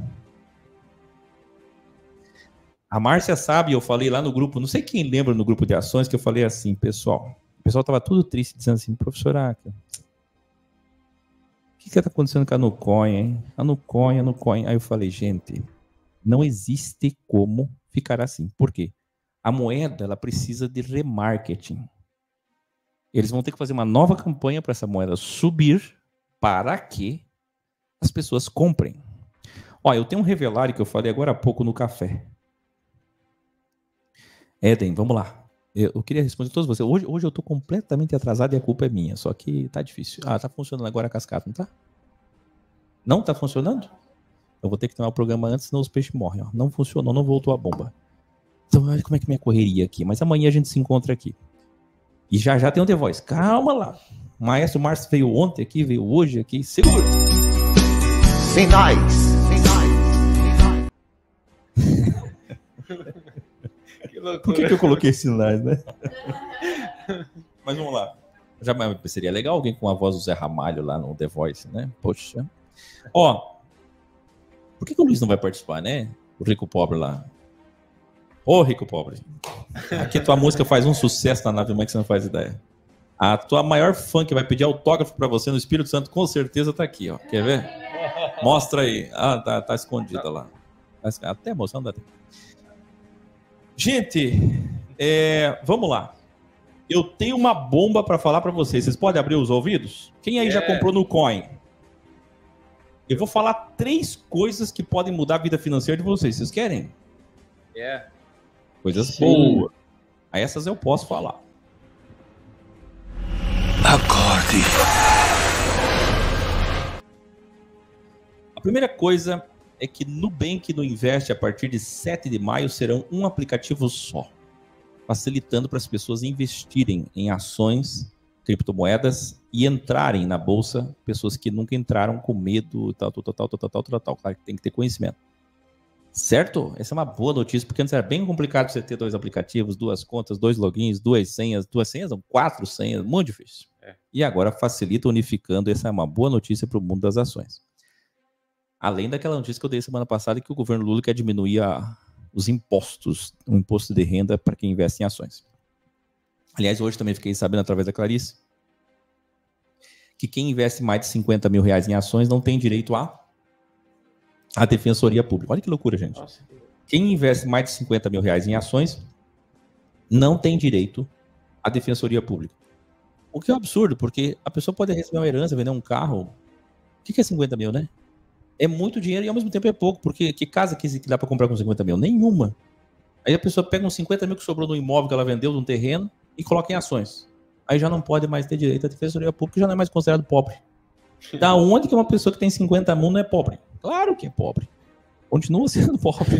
A Márcia sabe, eu falei lá no grupo, não sei quem lembra no grupo de ações, que eu falei assim, pessoal, o pessoal estava tudo triste, dizendo assim, professor Aca, o que que está acontecendo com a Nucoin, hein? A Nucoin, a Nucoin. Aí eu falei, gente, Não existe como ficar assim. Por quê? A moeda ela precisa de remarketing. Eles vão ter que fazer uma nova campanha para essa moeda subir para que as pessoas comprem. Ó, eu tenho um Revelar que eu falei agora há pouco no café. Éden, vamos lá. Eu, eu queria responder a todos vocês. Hoje, hoje eu estou completamente atrasado e a culpa é minha. Só que tá difícil. Ah, tá funcionando agora a cascata, não tá? Não tá funcionando? Eu vou ter que tomar o programa antes, senão os peixes morrem. Ó. Não funcionou, não voltou a bomba. Então, olha como é que minha correria aqui. Mas amanhã a gente se encontra aqui. E já já tem um The Voice. Calma lá. O Maestro Márcio veio ontem aqui, veio hoje aqui. Segura.
Sinais. Sinais.
Que loucura.
Por que, que eu coloquei sinais, né? Mas vamos lá. Já seria legal alguém com a voz do Zé Ramalho lá no The Voice, né? Poxa. Ó, por que, que o Luiz não vai participar, né? O Rico Pobre lá. Ô, Rico Pobre. Aqui tua música faz um sucesso na Nave Mãe que você não faz ideia. A tua maior fã que vai pedir autógrafo pra você no Espírito Santo com certeza tá aqui, ó. Quer ver? Mostra aí. Ah, tá, tá escondida lá. Até emoção dá tempo. Gente, é, vamos lá. Eu tenho uma bomba pra falar pra vocês. Vocês podem abrir os ouvidos? Quem aí
É.
já comprou no Coin? Eu vou falar três coisas que podem mudar a vida financeira de vocês. Vocês querem?
É.
Coisas
Sim.
boas. Aí essas eu posso falar.
Acorde.
A primeira coisa é que Nubank no Invest, a partir de sete de maio, serão um aplicativo só, facilitando para as pessoas investirem em ações, criptomoedas e entrarem na bolsa, pessoas que nunca entraram com medo, tal, tal, tal, tal, tal, tal, tal, tal. Claro que tem que ter conhecimento. Certo? Essa é uma boa notícia, porque antes era bem complicado você ter dois aplicativos, duas contas, dois logins, duas senhas, duas senhas, não, quatro senhas, muito difícil.
É.
E agora facilita unificando, essa é uma boa notícia para o mundo das ações. Além daquela notícia que eu dei semana passada, que o governo Lula quer diminuir a, os impostos, o imposto de renda para quem investe em ações. Aliás, hoje também fiquei sabendo através da Clarice que quem investe mais de cinquenta mil reais em ações não tem direito a a Defensoria Pública. Olha que loucura, gente.
Nossa.
Quem investe mais de cinquenta mil reais em ações não tem direito à Defensoria Pública. O que é um absurdo, porque a pessoa pode receber uma herança, vender um carro. O que é cinquenta mil, né? É muito dinheiro e ao mesmo tempo é pouco, porque que casa que dá para comprar com cinquenta mil? Nenhuma. Aí a pessoa pega uns cinquenta mil que sobrou no imóvel que ela vendeu, de um terreno, e coloca em ações. Aí já não pode mais ter direito à Defensoria Pública, já não é mais considerado pobre. Da onde que uma pessoa que tem cinquenta mil não é pobre? Claro que é pobre. Continua sendo pobre.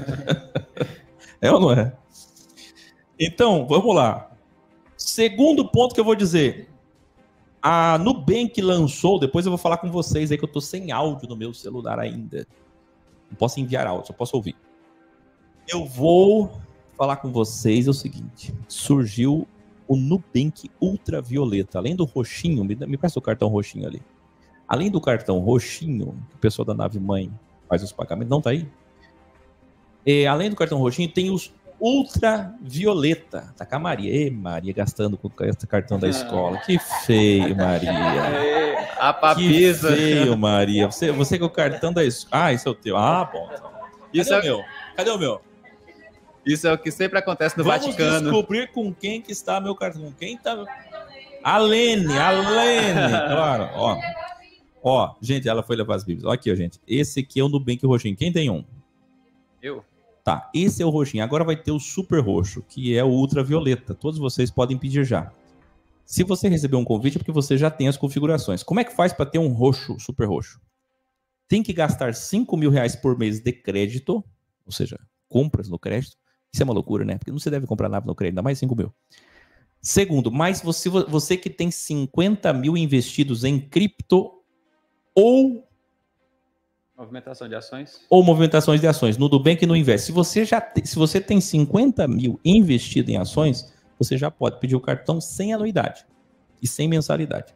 É ou não é? Então, vamos lá. Segundo ponto que eu vou dizer. A Nubank lançou, depois eu vou falar com vocês aí que eu tô sem áudio no meu celular ainda. Não posso enviar áudio, só posso ouvir. Eu vou falar com vocês é o seguinte. Surgiu o Nubank Ultravioleta. Além do roxinho, me, me presta o cartão roxinho ali. Além do cartão roxinho, que o pessoal da Nave Mãe faz os pagamentos, não tá aí? E, além do cartão roxinho, tem os Ultravioleta. Tá com a Maria. Ê, Maria, gastando com o cartão da escola. Que feio, Maria.
É, a
Que
papisa.
feio, Maria. Você, você com o cartão da escola. Ah, esse é o teu. Ah, bom. Cadê
Isso
o
é,
meu? Cadê o meu?
isso é o que sempre acontece no
Vamos
Vaticano.
descobrir com quem que está meu cartão. Com quem tá meu... A Lene, a Lene. Claro, ó. Ó, gente, ela foi levar as bíblias. Ó aqui, ó, gente. Esse aqui é o Nubank roxinho. Quem tem um?
Eu?
Tá, esse é o roxinho. Agora vai ter o super roxo, que é o ultravioleta. Todos vocês podem pedir já. Se você receber um convite, é porque você já tem as configurações. Como é que faz para ter um roxo, super roxo? Tem que gastar cinco mil reais por mês de crédito, ou seja, compras no crédito. Isso é uma loucura, né? Porque não se deve comprar nada no crédito, ainda mais cinco mil. Segundo, mas você, você que tem cinquenta mil investidos em cripto ou
Movimentação de ações.
ou movimentações de ações, no Nubank e no Invest. Se você já te, se você tem cinquenta mil investido em ações, você já pode pedir o cartão sem anuidade e sem mensalidade.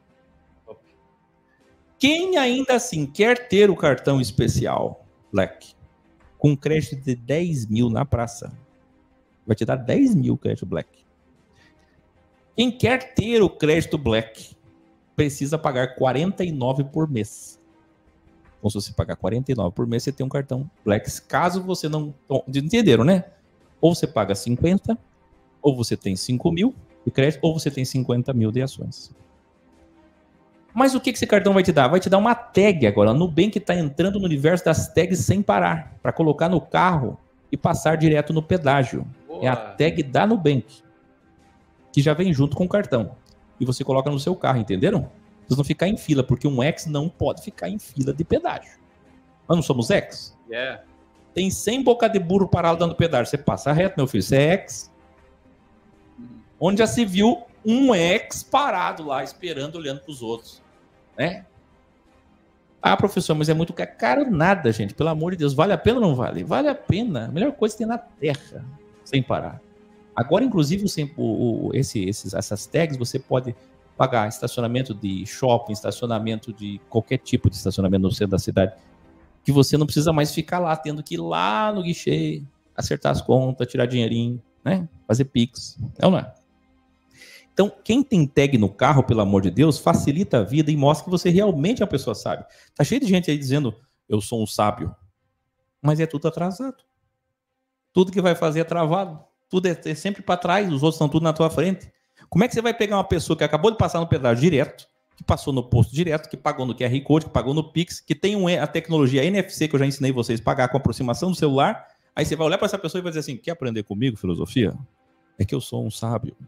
Quem ainda assim quer ter o cartão especial Black com crédito de dez mil na praça, vai te dar dez mil crédito Black. Quem quer ter o crédito Black precisa pagar quarenta e nove por mês. Então, se você pagar quarenta e nove por mês, você tem um cartão Flex. Caso você não... Entenderam, né? Ou você paga cinquenta, ou você tem cinco mil de crédito, ou você tem cinquenta mil de ações. Mas o que esse cartão vai te dar? Vai te dar uma tag agora. A Nubank está entrando no universo das tags sem parar, para colocar no carro e passar direto no pedágio.
Boa.
É a tag da Nubank, que já vem junto com o cartão. E você coloca no seu carro, entenderam? Vocês não ficar em fila, porque um ex não pode ficar em fila de pedágio. Nós não somos ex?
Yeah.
Tem cem boca de burro parado dando pedágio. Você passa reto, meu filho. Você é ex. Onde já se viu um ex parado lá, esperando, olhando para os outros. Né? Ah, professor, mas é muito caro nada, gente. Pelo amor de Deus, vale a pena ou não vale? Vale a pena. A melhor coisa que tem na Terra, sem parar. Agora, inclusive, o, o, esse, esses, essas tags, você pode pagar estacionamento de shopping, estacionamento de qualquer tipo de estacionamento no centro da cidade, que você não precisa mais ficar lá, tendo que ir lá no guichê, acertar as contas, tirar dinheirinho, né? Fazer Pix. É ou não é? Então, quem tem tag no carro, pelo amor de Deus, facilita a vida e mostra que você realmente é uma pessoa sábia. Tá cheio de gente aí dizendo, eu sou um sábio. Mas é tudo atrasado. Tudo que vai fazer é travado. Tudo é sempre para trás, os outros estão tudo na tua frente. Como é que você vai pegar uma pessoa que acabou de passar no pedágio direto, que passou no posto direto, que pagou no Q R Code, que pagou no Pix, que tem um, a tecnologia N F C, que eu já ensinei vocês a pagar com aproximação do celular, aí você vai olhar para essa pessoa e vai dizer assim, quer aprender comigo, filosofia? É que eu sou um sábio.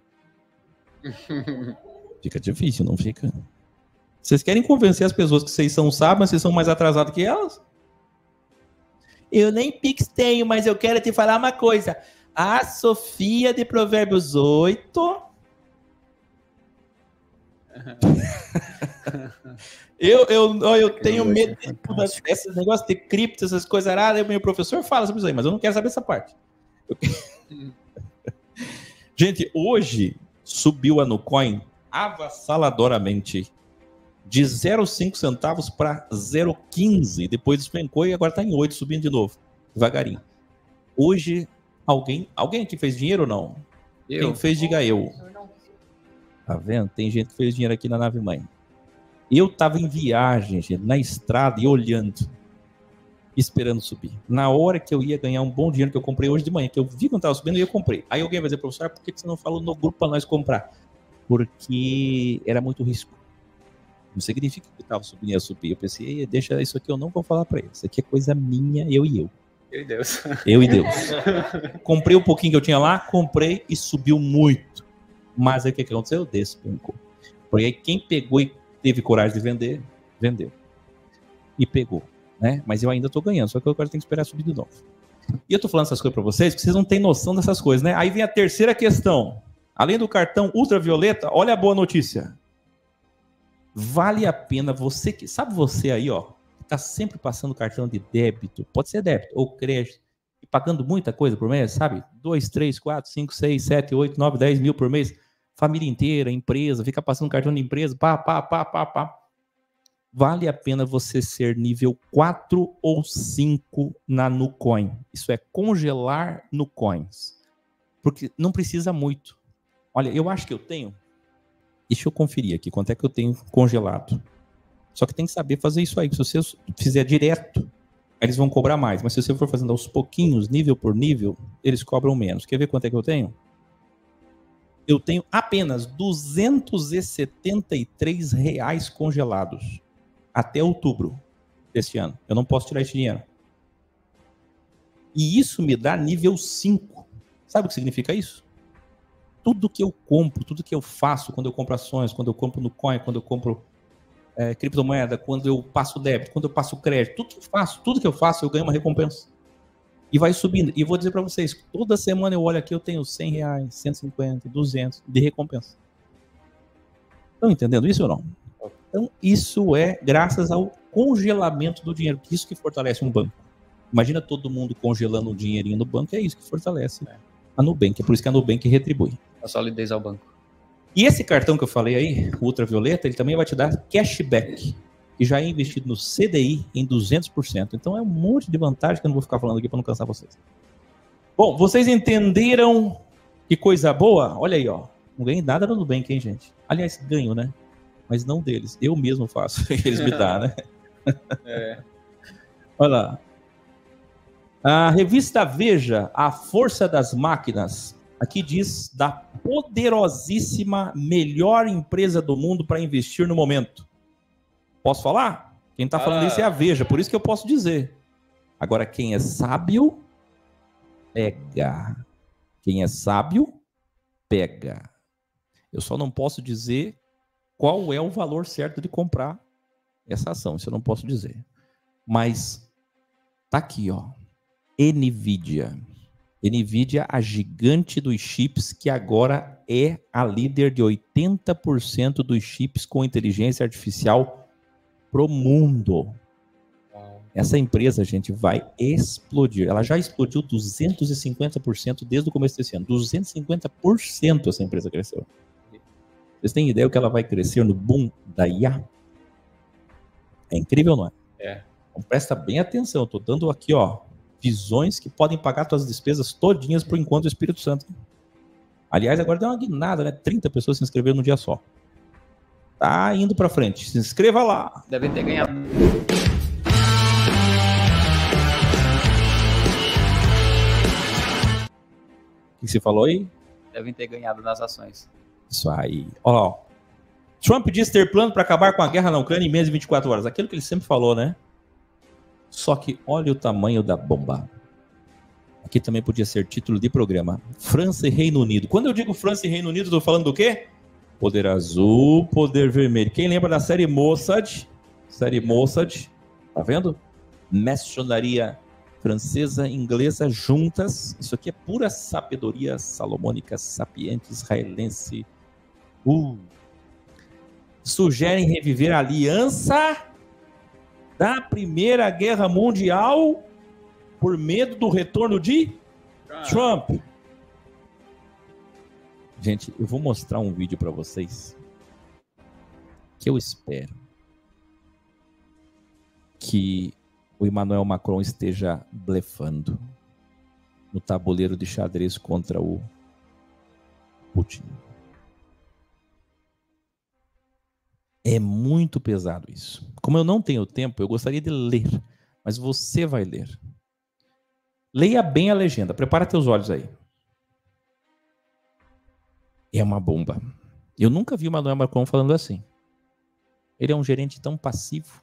Fica difícil, não fica? Vocês querem convencer as pessoas que vocês são sábios, mas vocês são mais atrasados que elas? Eu nem Pix tenho, mas eu quero te falar uma coisa. A Sofia de Provérbios oito... eu, eu, eu tenho medo desses negócios de cripto, essas coisas aradas. Meu professor fala sobre isso aí, mas eu não quero saber essa parte. Eu... Gente, hoje subiu a Nucoin avassaladoramente de zero vírgula cinco centavos para zero vírgula quinze. Depois despencou e agora está em oito, subindo de novo, devagarinho. Hoje, alguém, alguém aqui fez dinheiro ou não?
Eu.
Quem fez, diga eu. Tá vendo? Tem gente que fez dinheiro aqui na nave mãe. Eu tava em viagem, gente, na estrada e olhando, esperando subir. Na hora que eu ia ganhar um bom dinheiro que eu comprei hoje de manhã, que eu vi quando tava subindo e eu comprei. Aí alguém vai dizer, professor, por que você não falou no grupo para nós comprar? Porque era muito risco. Não significa que tava subindo e ia subir. Eu pensei, deixa isso aqui, eu não vou falar para ele. Isso aqui é coisa minha, eu e eu.
Eu e Deus.
Eu e Deus. Comprei um pouquinho que eu tinha lá, comprei e subiu muito. Mas aí o que aconteceu? Despencou. Porque aí quem pegou e teve coragem de vender, vendeu. E pegou. Né? Mas eu ainda estou ganhando, só que eu agora tenho que esperar subir de novo. E eu estou falando essas coisas para vocês, porque vocês não têm noção dessas coisas, né? Aí vem a terceira questão. Além do cartão ultravioleta, olha a boa notícia. Vale a pena você que... Sabe você aí, ó, que está sempre passando cartão de débito, pode ser débito ou crédito, e pagando muita coisa por mês, sabe? dois, três, quatro, cinco, seis, sete, oito, nove, dez mil por mês. Família inteira, empresa, fica passando cartão de empresa, pá, pá, pá, pá, pá. Vale a pena você ser nível quatro ou cinco na Nucoin. Isso é congelar Nucoins. Porque não precisa muito. Olha, eu acho que eu tenho... Deixa eu conferir aqui quanto é que eu tenho congelado. Só que tem que saber fazer isso aí. Se você fizer direto, eles vão cobrar mais. Mas se você for fazendo aos pouquinhos, nível por nível, eles cobram menos. Quer ver quanto é que eu tenho? Eu tenho apenas duzentos e setenta e três reais congelados até outubro deste ano. Eu não posso tirar esse dinheiro. E isso me dá nível cinco. Sabe o que significa isso? Tudo que eu compro, tudo que eu faço, quando eu compro ações, quando eu compro no coin, quando eu compro é, criptomoeda, quando eu passo débito, quando eu passo crédito, tudo que eu faço, tudo que eu faço, eu ganho uma recompensa. E vai subindo. E vou dizer para vocês, toda semana eu olho aqui, eu tenho cem reais, cento e cinquenta, duzentos de recompensa. Estão entendendo isso ou não? Então, isso é graças ao congelamento do dinheiro. Isso que fortalece um banco. Imagina todo mundo congelando um dinheirinho no banco, é isso que fortalece a Nubank. É por isso que a Nubank retribui.
A solidez ao banco.
E esse cartão que eu falei aí, o ultravioleta, ele também vai te dar cashback, que já é investido no C D I em duzentos por cento. Então é um monte de vantagem que eu não vou ficar falando aqui para não cansar vocês. Bom, vocês entenderam que coisa boa? Olha aí, ó. Não ganhei nada no Nubank, hein, gente? Aliás, ganho, né? Mas não deles. Eu mesmo faço. Eles me dão, né?
É.
Olha lá. A revista Veja, A Força das Máquinas, aqui diz da poderosíssima melhor empresa do mundo para investir no momento. Posso falar? Quem está falando
Ah.
isso é a Veja, por isso que eu posso dizer. Agora, quem é sábio, pega. Quem é sábio, pega. Eu só não posso dizer qual é o valor certo de comprar essa ação, isso eu não posso dizer. Mas tá aqui, ó. NVIDIA. NVIDIA, a gigante dos chips, que agora é a líder de oitenta por cento dos chips com inteligência artificial pro mundo. Essa empresa, gente, vai explodir. Ela já explodiu duzentos e cinquenta por cento desde o começo desse ano. duzentos e cinquenta por cento essa empresa cresceu. Vocês têm ideia do que ela vai crescer no boom da I A? É incrível, não é?
É.
Então presta bem atenção. Eu tô dando aqui, ó, visões que podem pagar suas despesas todinhas por enquanto do Espírito Santo. Aliás, agora deu uma guinada, né? trinta pessoas se inscreveram num dia só. Tá indo pra frente. Se inscreva lá.
Devem ter ganhado.
O que você falou aí?
Devem ter ganhado nas ações.
Isso aí. Ó, Trump diz ter plano para acabar com a guerra na Ucrânia em menos de vinte e quatro horas. Aquilo que ele sempre falou, né? Só que olha o tamanho da bomba. Aqui também podia ser título de programa. França e Reino Unido. Quando eu digo França e Reino Unido, eu tô falando do quê? Poder azul, poder vermelho. Quem lembra da série Mossad? Série Mossad. Tá vendo? Maçonaria francesa e inglesa juntas. Isso aqui é pura sabedoria salomônica, sapiente, israelense. Uh. Sugerem reviver a aliança da Primeira Guerra Mundial por medo do retorno de Trump. Gente, eu vou mostrar um vídeo para vocês que eu espero que o Emmanuel Macron esteja blefando no tabuleiro de xadrez contra o Putin. É muito pesado isso. Como eu não tenho tempo, eu gostaria de ler, mas você vai ler. Leia bem a legenda, prepara teus olhos aí. É uma bomba. Eu nunca vi o Emmanuel Macron falando assim. Ele é um gerente tão passivo.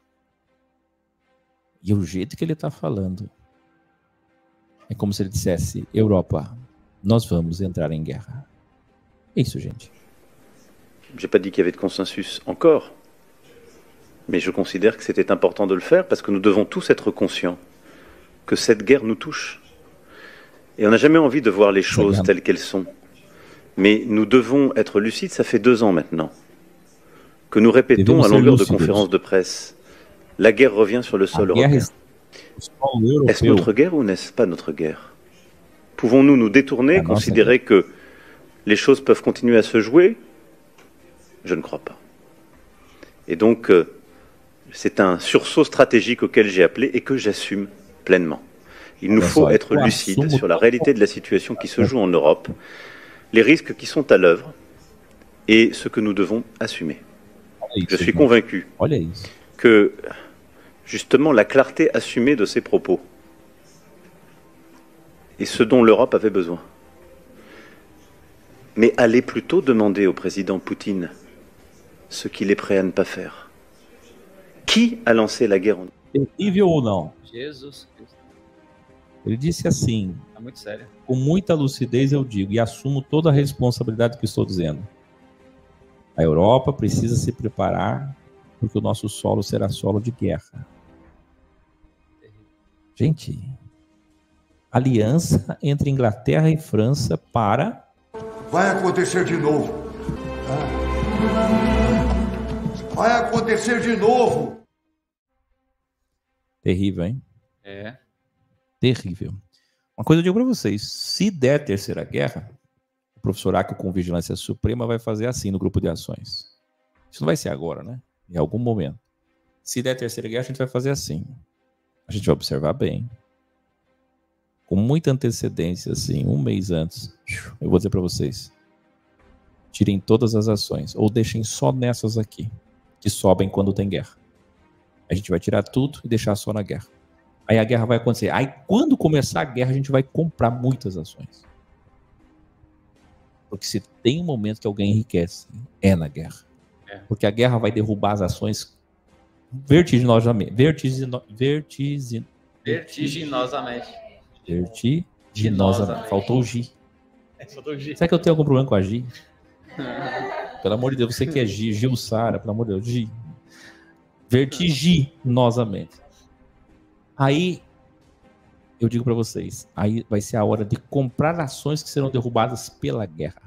E o jeito que ele está falando é como se ele dissesse: Europa, nós vamos entrar em guerra. É isso, gente.
J'ai pas dit qu'il y avait de consensus encore, mais je considère que c'était important de le faire parce que nous devons tous être conscients que cette guerre nous touche. Et on n'a jamais envie de voir les choses telles qu'elles sont. Mais nous devons être lucides, ça fait deux ans maintenant que nous répétons à longueur de conférences de presse: la guerre revient sur le sol européen. Est-ce notre guerre ou n'est-ce pas notre guerre? Pouvons-nous nous détourner, considérer que les choses peuvent continuer à se jouer? Je ne crois pas. Et donc, euh, c'est un sursaut stratégique auquel j'ai appelé et que j'assume pleinement. Il nous faut être lucide sur la réalité de la situation qui se joue en Europe, les risques qui sont à l'œuvre et ce que nous devons assumer. Je suis convaincu que, justement, la clarté assumée de ces propos est ce dont l'Europe avait besoin. Mais allez plutôt demander au président Poutine ce qu'il est prêt à ne pas faire. Qui a lancé la guerre en
Terrível ou não?
Jesus Cristo.
Ele disse assim,
Tá muito sério.
com muita lucidez eu digo, e assumo toda a responsabilidade que estou dizendo. A Europa precisa se preparar, porque o nosso solo será solo de guerra. Gente, aliança entre Inglaterra e França para...
Vai acontecer de novo. Vai acontecer de novo.
Terrível, hein?
É.
Terrível. Uma coisa eu digo para vocês, se der terceira guerra, o professor Ackel com Vigilância Suprema vai fazer assim no grupo de ações. Isso não vai ser agora, né? Em algum momento. Se der terceira guerra, a gente vai fazer assim. A gente vai observar bem. Com muita antecedência, assim, um mês antes, eu vou dizer para vocês, tirem todas as ações, ou deixem só nessas aqui, que sobem quando tem guerra. A gente vai tirar tudo e deixar só na guerra. Aí a guerra vai acontecer. Aí quando começar a guerra, a gente vai comprar muitas ações. Porque se tem um momento que alguém enriquece, é na guerra. É. Porque a guerra vai derrubar as ações vertiginosamente. Vertigino, vertigin,
vertiginosamente.
Vertiginosamente. Faltou o G.
É, faltou o G.
Será que eu tenho algum problema com a G? Pelo amor de Deus, você que é G, Gil Sara, pelo amor de Deus, G. Vertiginosamente. Aí, eu digo para vocês, aí vai ser a hora de comprar ações que serão derrubadas pela guerra.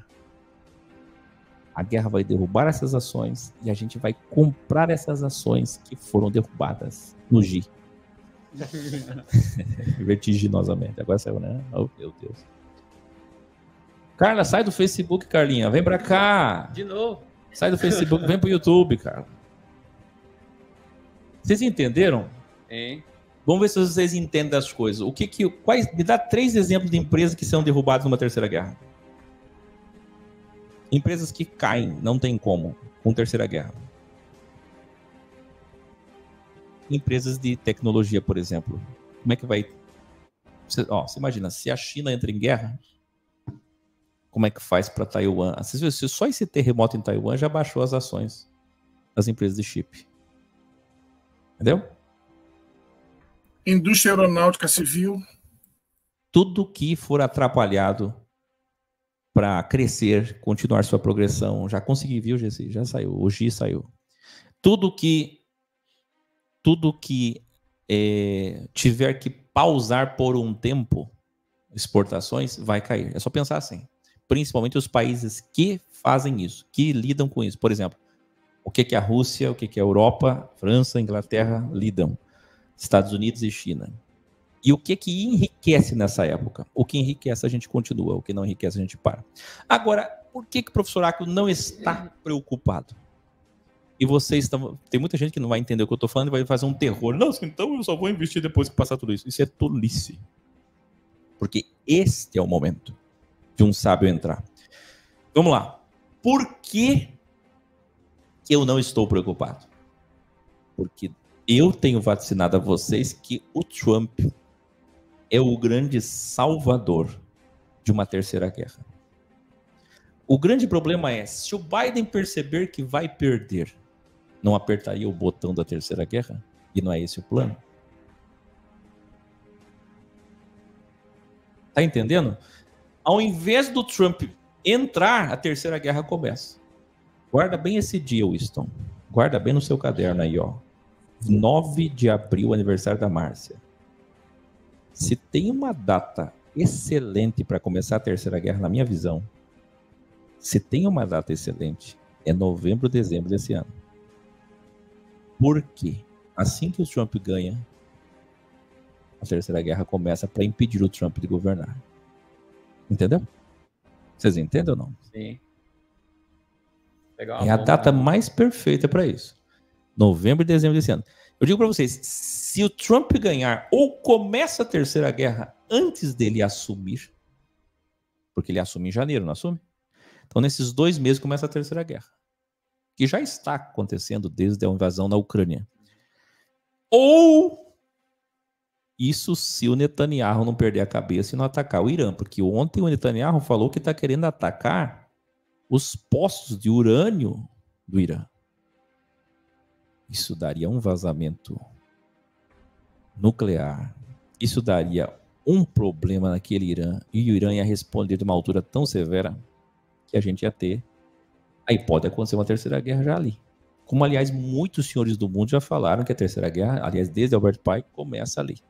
A guerra vai derrubar essas ações e a gente vai comprar essas ações que foram derrubadas no G. Vertiginosamente. Agora saiu, né? Oh, meu Deus. Carla, sai do Facebook, Carlinha. Vem pra cá.
De novo.
Sai do Facebook, vem pro YouTube, Carla. Vocês entenderam?
Hein?
Vamos ver se vocês entendem das coisas. O que que, quais, me dá três exemplos de empresas que são derrubadas numa terceira guerra. Empresas que caem, não tem como, com terceira guerra. Empresas de tecnologia, por exemplo. Como é que vai... Você, ó, você imagina, se a China entra em guerra, como é que faz para Taiwan? Vocês viram, só esse terremoto em Taiwan já baixou as ações das empresas de chip. Entendeu?
Indústria aeronáutica civil.
Tudo que for atrapalhado para crescer, continuar sua progressão. Já consegui, viu, Gessi? Já saiu. O G saiu. Tudo que, tudo que é, tiver que pausar por um tempo, exportações, vai cair. É só pensar assim. Principalmente os países que fazem isso, que lidam com isso. Por exemplo, o que, que a Rússia, o que, que a Europa, França, Inglaterra lidam? Estados Unidos e China. E o que que enriquece nessa época? O que enriquece a gente continua, o que não enriquece a gente para. Agora, por que que o professor Áquilo não está preocupado? E vocês estão... Tem muita gente que não vai entender o que eu estou falando e vai fazer um terror. Não, então eu só vou investir depois que passar tudo isso. Isso é tolice. Porque este é o momento de um sábio entrar. Vamos lá. Por que que eu não estou preocupado? Porque eu tenho vacinado a vocês que o Trump é o grande salvador de uma terceira guerra. O grande problema é, se o Biden perceber que vai perder, não apertaria o botão da terceira guerra? E não é esse o plano? Tá entendendo? Ao invés do Trump entrar, a terceira guerra começa. Guarda bem esse dia, Winston. Guarda bem no seu caderno aí, ó. nove de abril, aniversário da Márcia. Se tem uma data excelente para começar a terceira guerra, na minha visão, se tem uma data excelente, é novembro, dezembro desse ano. Por quê? Assim que o Trump ganha, a terceira guerra começa para impedir o Trump de governar. Entendeu? Vocês entendem ou não?
Sim.
É a data mais perfeita para isso. Novembro e dezembro desse ano. Eu digo para vocês, se o Trump ganhar ou começa a terceira guerra antes dele assumir, porque ele assume em janeiro, não assume? Então, nesses dois meses começa a terceira guerra, que já está acontecendo desde a invasão na Ucrânia. Ou isso se o Netanyahu não perder a cabeça e não atacar o Irã, porque ontem o Netanyahu falou que está querendo atacar os postos de urânio do Irã. Isso daria um vazamento nuclear. Isso daria um problema naquele Irã. E o Irã ia responder de uma altura tão severa que a gente ia ter. Aí pode acontecer uma terceira guerra já ali. Como, aliás, muitos senhores do mundo já falaram que a terceira guerra, aliás, desde Albert Pike, começa ali.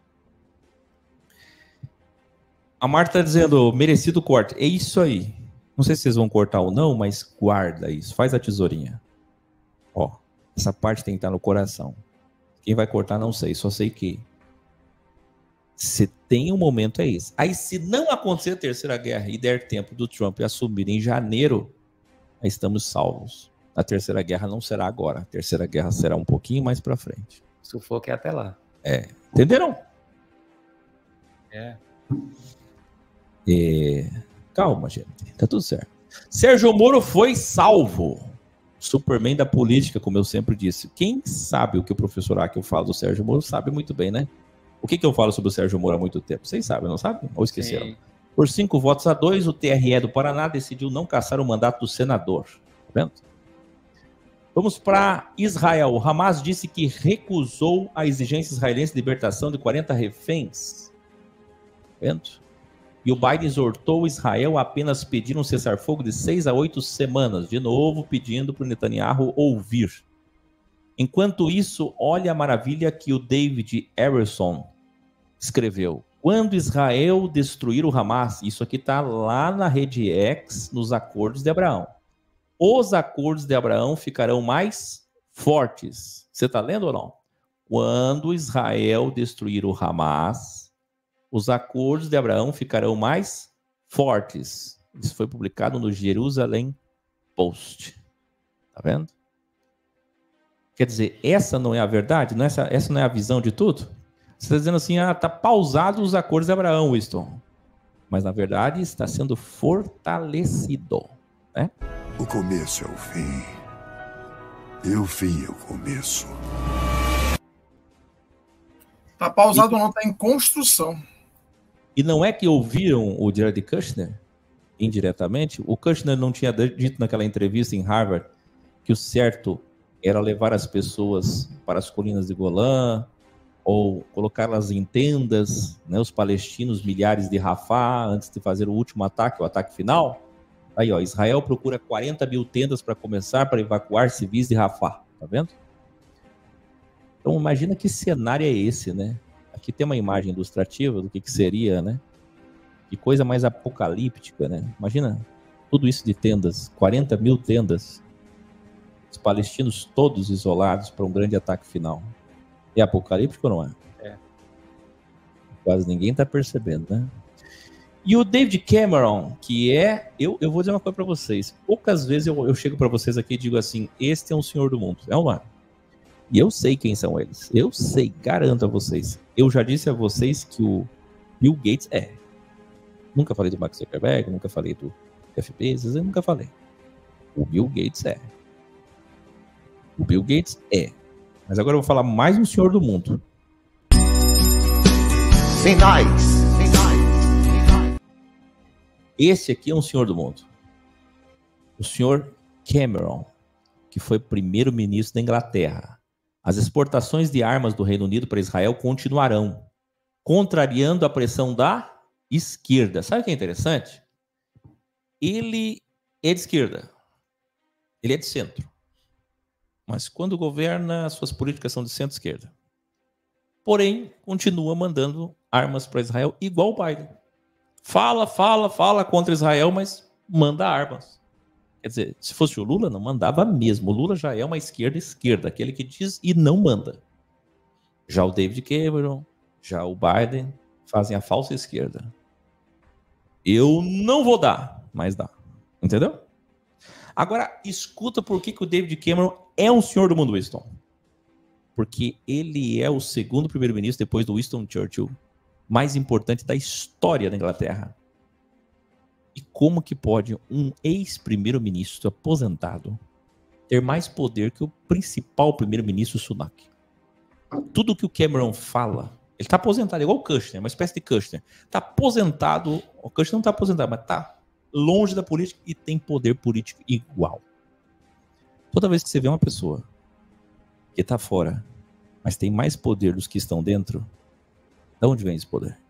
A Marta está dizendo, merecido corte. É isso aí. Não sei se vocês vão cortar ou não, mas guarda isso. Faz a tesourinha. Ó. Essa parte tem que estar no coração. Quem vai cortar, não sei. Só sei que se tem um momento, é esse. Aí, se não acontecer a terceira guerra e der tempo do Trump assumir em janeiro, aí estamos salvos. A terceira guerra não será agora. A terceira guerra será um pouquinho mais para frente.
Sufoco é até lá.
É. Entenderam?
É.
é. Calma, gente. Tá tudo certo. Sérgio Moro foi salvo. Superman da política, como eu sempre disse. Quem sabe o que o professor Áquilo fala do Sérgio Moro sabe muito bem, né? O que, que eu falo sobre o Sérgio Moro há muito tempo? Vocês sabem, não sabem? Ou esqueceram?
Sim.
Por cinco votos a dois, o T R E do Paraná decidiu não cassar o mandato do senador. Tá vendo? Vamos para Israel. O Hamas disse que recusou a exigência israelense de libertação de quarenta reféns. Tá vendo? E o Biden exortou Israel a apenas pedir um cessar-fogo de seis a oito semanas. De novo, pedindo para o Netanyahu ouvir. Enquanto isso, olha a maravilha que o David Harrison escreveu. Quando Israel destruir o Hamas, isso aqui está lá na rede X, nos acordos de Abraão. Os acordos de Abraão ficarão mais fortes. Você está lendo ou não? Quando Israel destruir o Hamas, os acordos de Abraão ficarão mais fortes. Isso foi publicado no Jerusalem Post. Tá vendo? Quer dizer, essa não é a verdade? Não é essa, essa não é a visão de tudo? Você está dizendo assim, ah, está pausado os acordos de Abraão, Winston. Mas, na verdade, está sendo fortalecido. Né?
O começo é o fim. E o fim é o começo.
Está pausado ou não, está em construção.
E não é que ouviram o Jared Kushner, indiretamente? O Kushner não tinha dito naquela entrevista em Harvard que o certo era levar as pessoas para as colinas de Golã, ou colocá-las em tendas, né, os palestinos, milhares de Rafah, antes de fazer o último ataque, o ataque final. Aí, ó, Israel procura quarenta mil tendas para começar, para evacuar civis de Rafah. Tá vendo? Então, imagina que cenário é esse, né? Aqui tem uma imagem ilustrativa do que, que seria, né? Que coisa mais apocalíptica, né? Imagina tudo isso de tendas, quarenta mil tendas, os palestinos todos isolados para um grande ataque final. É apocalíptico ou não é?
É.
Quase ninguém está percebendo, né? E o David Cameron, que é... Eu, eu vou dizer uma coisa para vocês. Poucas vezes eu, eu chego para vocês aqui e digo assim, este é um senhor do mundo. É ou não é? E eu sei quem são eles. Eu sei, garanto a vocês. Eu já disse a vocês que o Bill Gates é. Nunca falei do Mark Zuckerberg, nunca falei do Jeff Bezos, eu nunca falei. O Bill Gates é. O Bill Gates é. Mas agora eu vou falar mais um senhor do mundo.
Sinais. Sinais.
Esse aqui é um senhor do mundo. O senhor Cameron, que foi primeiro-ministro da Inglaterra. As exportações de armas do Reino Unido para Israel continuarão, contrariando a pressão da esquerda. Sabe o que é interessante? Ele é de esquerda. Ele é de centro. Mas quando governa, as suas políticas são de centro-esquerda. Porém, continua mandando armas para Israel, igual o Biden. Fala, fala, fala contra Israel, mas manda armas. Quer dizer, se fosse o Lula, não mandava mesmo. O Lula já é uma esquerda-esquerda, aquele que diz e não manda. Já o David Cameron, já o Biden, fazem a falsa esquerda. Eu não vou dar, mas dá. Entendeu? Agora, escuta por que, que o David Cameron é um senhor do mundo, Winston. Porque ele é o segundo primeiro-ministro, depois do Winston Churchill, mais importante da história da Inglaterra. E como que pode um ex-primeiro-ministro aposentado ter mais poder que o principal primeiro-ministro Sunak? Tudo que o Cameron fala, ele está aposentado, igual o Kushner, uma espécie de Kushner. Está aposentado, o Kushner não está aposentado, mas está longe da política e tem poder político igual. Toda vez que você vê uma pessoa que está fora, mas tem mais poder dos que estão dentro, de onde vem esse poder?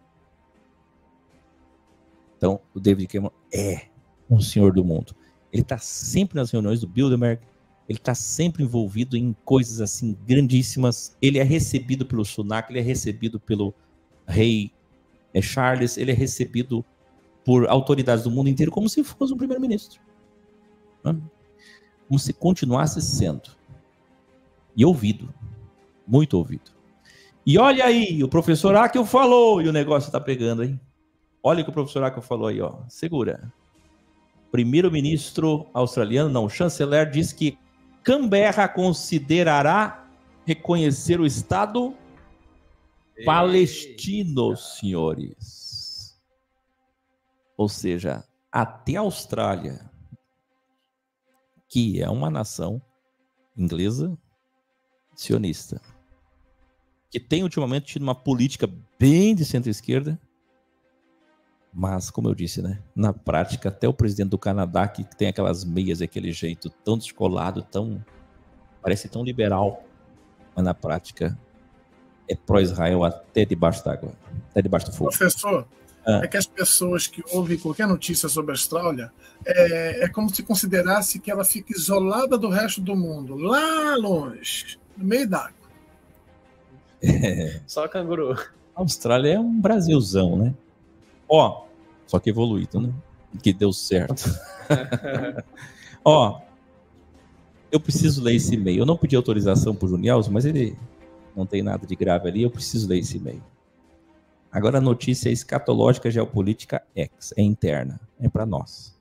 Então, o David Cameron é um senhor do mundo. Ele está sempre nas reuniões do Bilderberg, ele está sempre envolvido em coisas assim grandíssimas. Ele é recebido pelo Sunak, ele é recebido pelo rei Charles, ele é recebido por autoridades do mundo inteiro como se fosse um primeiro-ministro. Como se continuasse sendo. E ouvido. Muito ouvido. E olha aí, o professor Akel falou, e o negócio está pegando, hein? Olha o que o professor Akel falou aí, ó. Segura. Primeiro-ministro australiano, não, o chanceler, diz que Canberra considerará reconhecer o Estado Ei. palestino, senhores. Ou seja, até a Austrália, que é uma nação inglesa sionista, que tem ultimamente tido uma política bem de centro-esquerda, mas, como eu disse, né, na prática, até o presidente do Canadá, que tem aquelas meias, aquele jeito tão descolado, tão, parece tão liberal, mas na prática é pró-Israel até debaixo d'água, até debaixo do fogo.
Professor,
Ah.
é que as pessoas que ouvem qualquer notícia sobre a Austrália, é, é como se considerasse que ela fica isolada do resto do mundo, lá longe, no meio d'água.
Só canguru.
A Austrália é um Brasilzão, né? Ó, só que evoluído, né? Que deu certo. Ó, eu preciso ler esse e-mail. Eu não pedi autorização pro Junielson, mas ele não tem nada de grave ali. Eu preciso ler esse e-mail. Agora a notícia é escatológica geopolítica X. É interna. É para nós.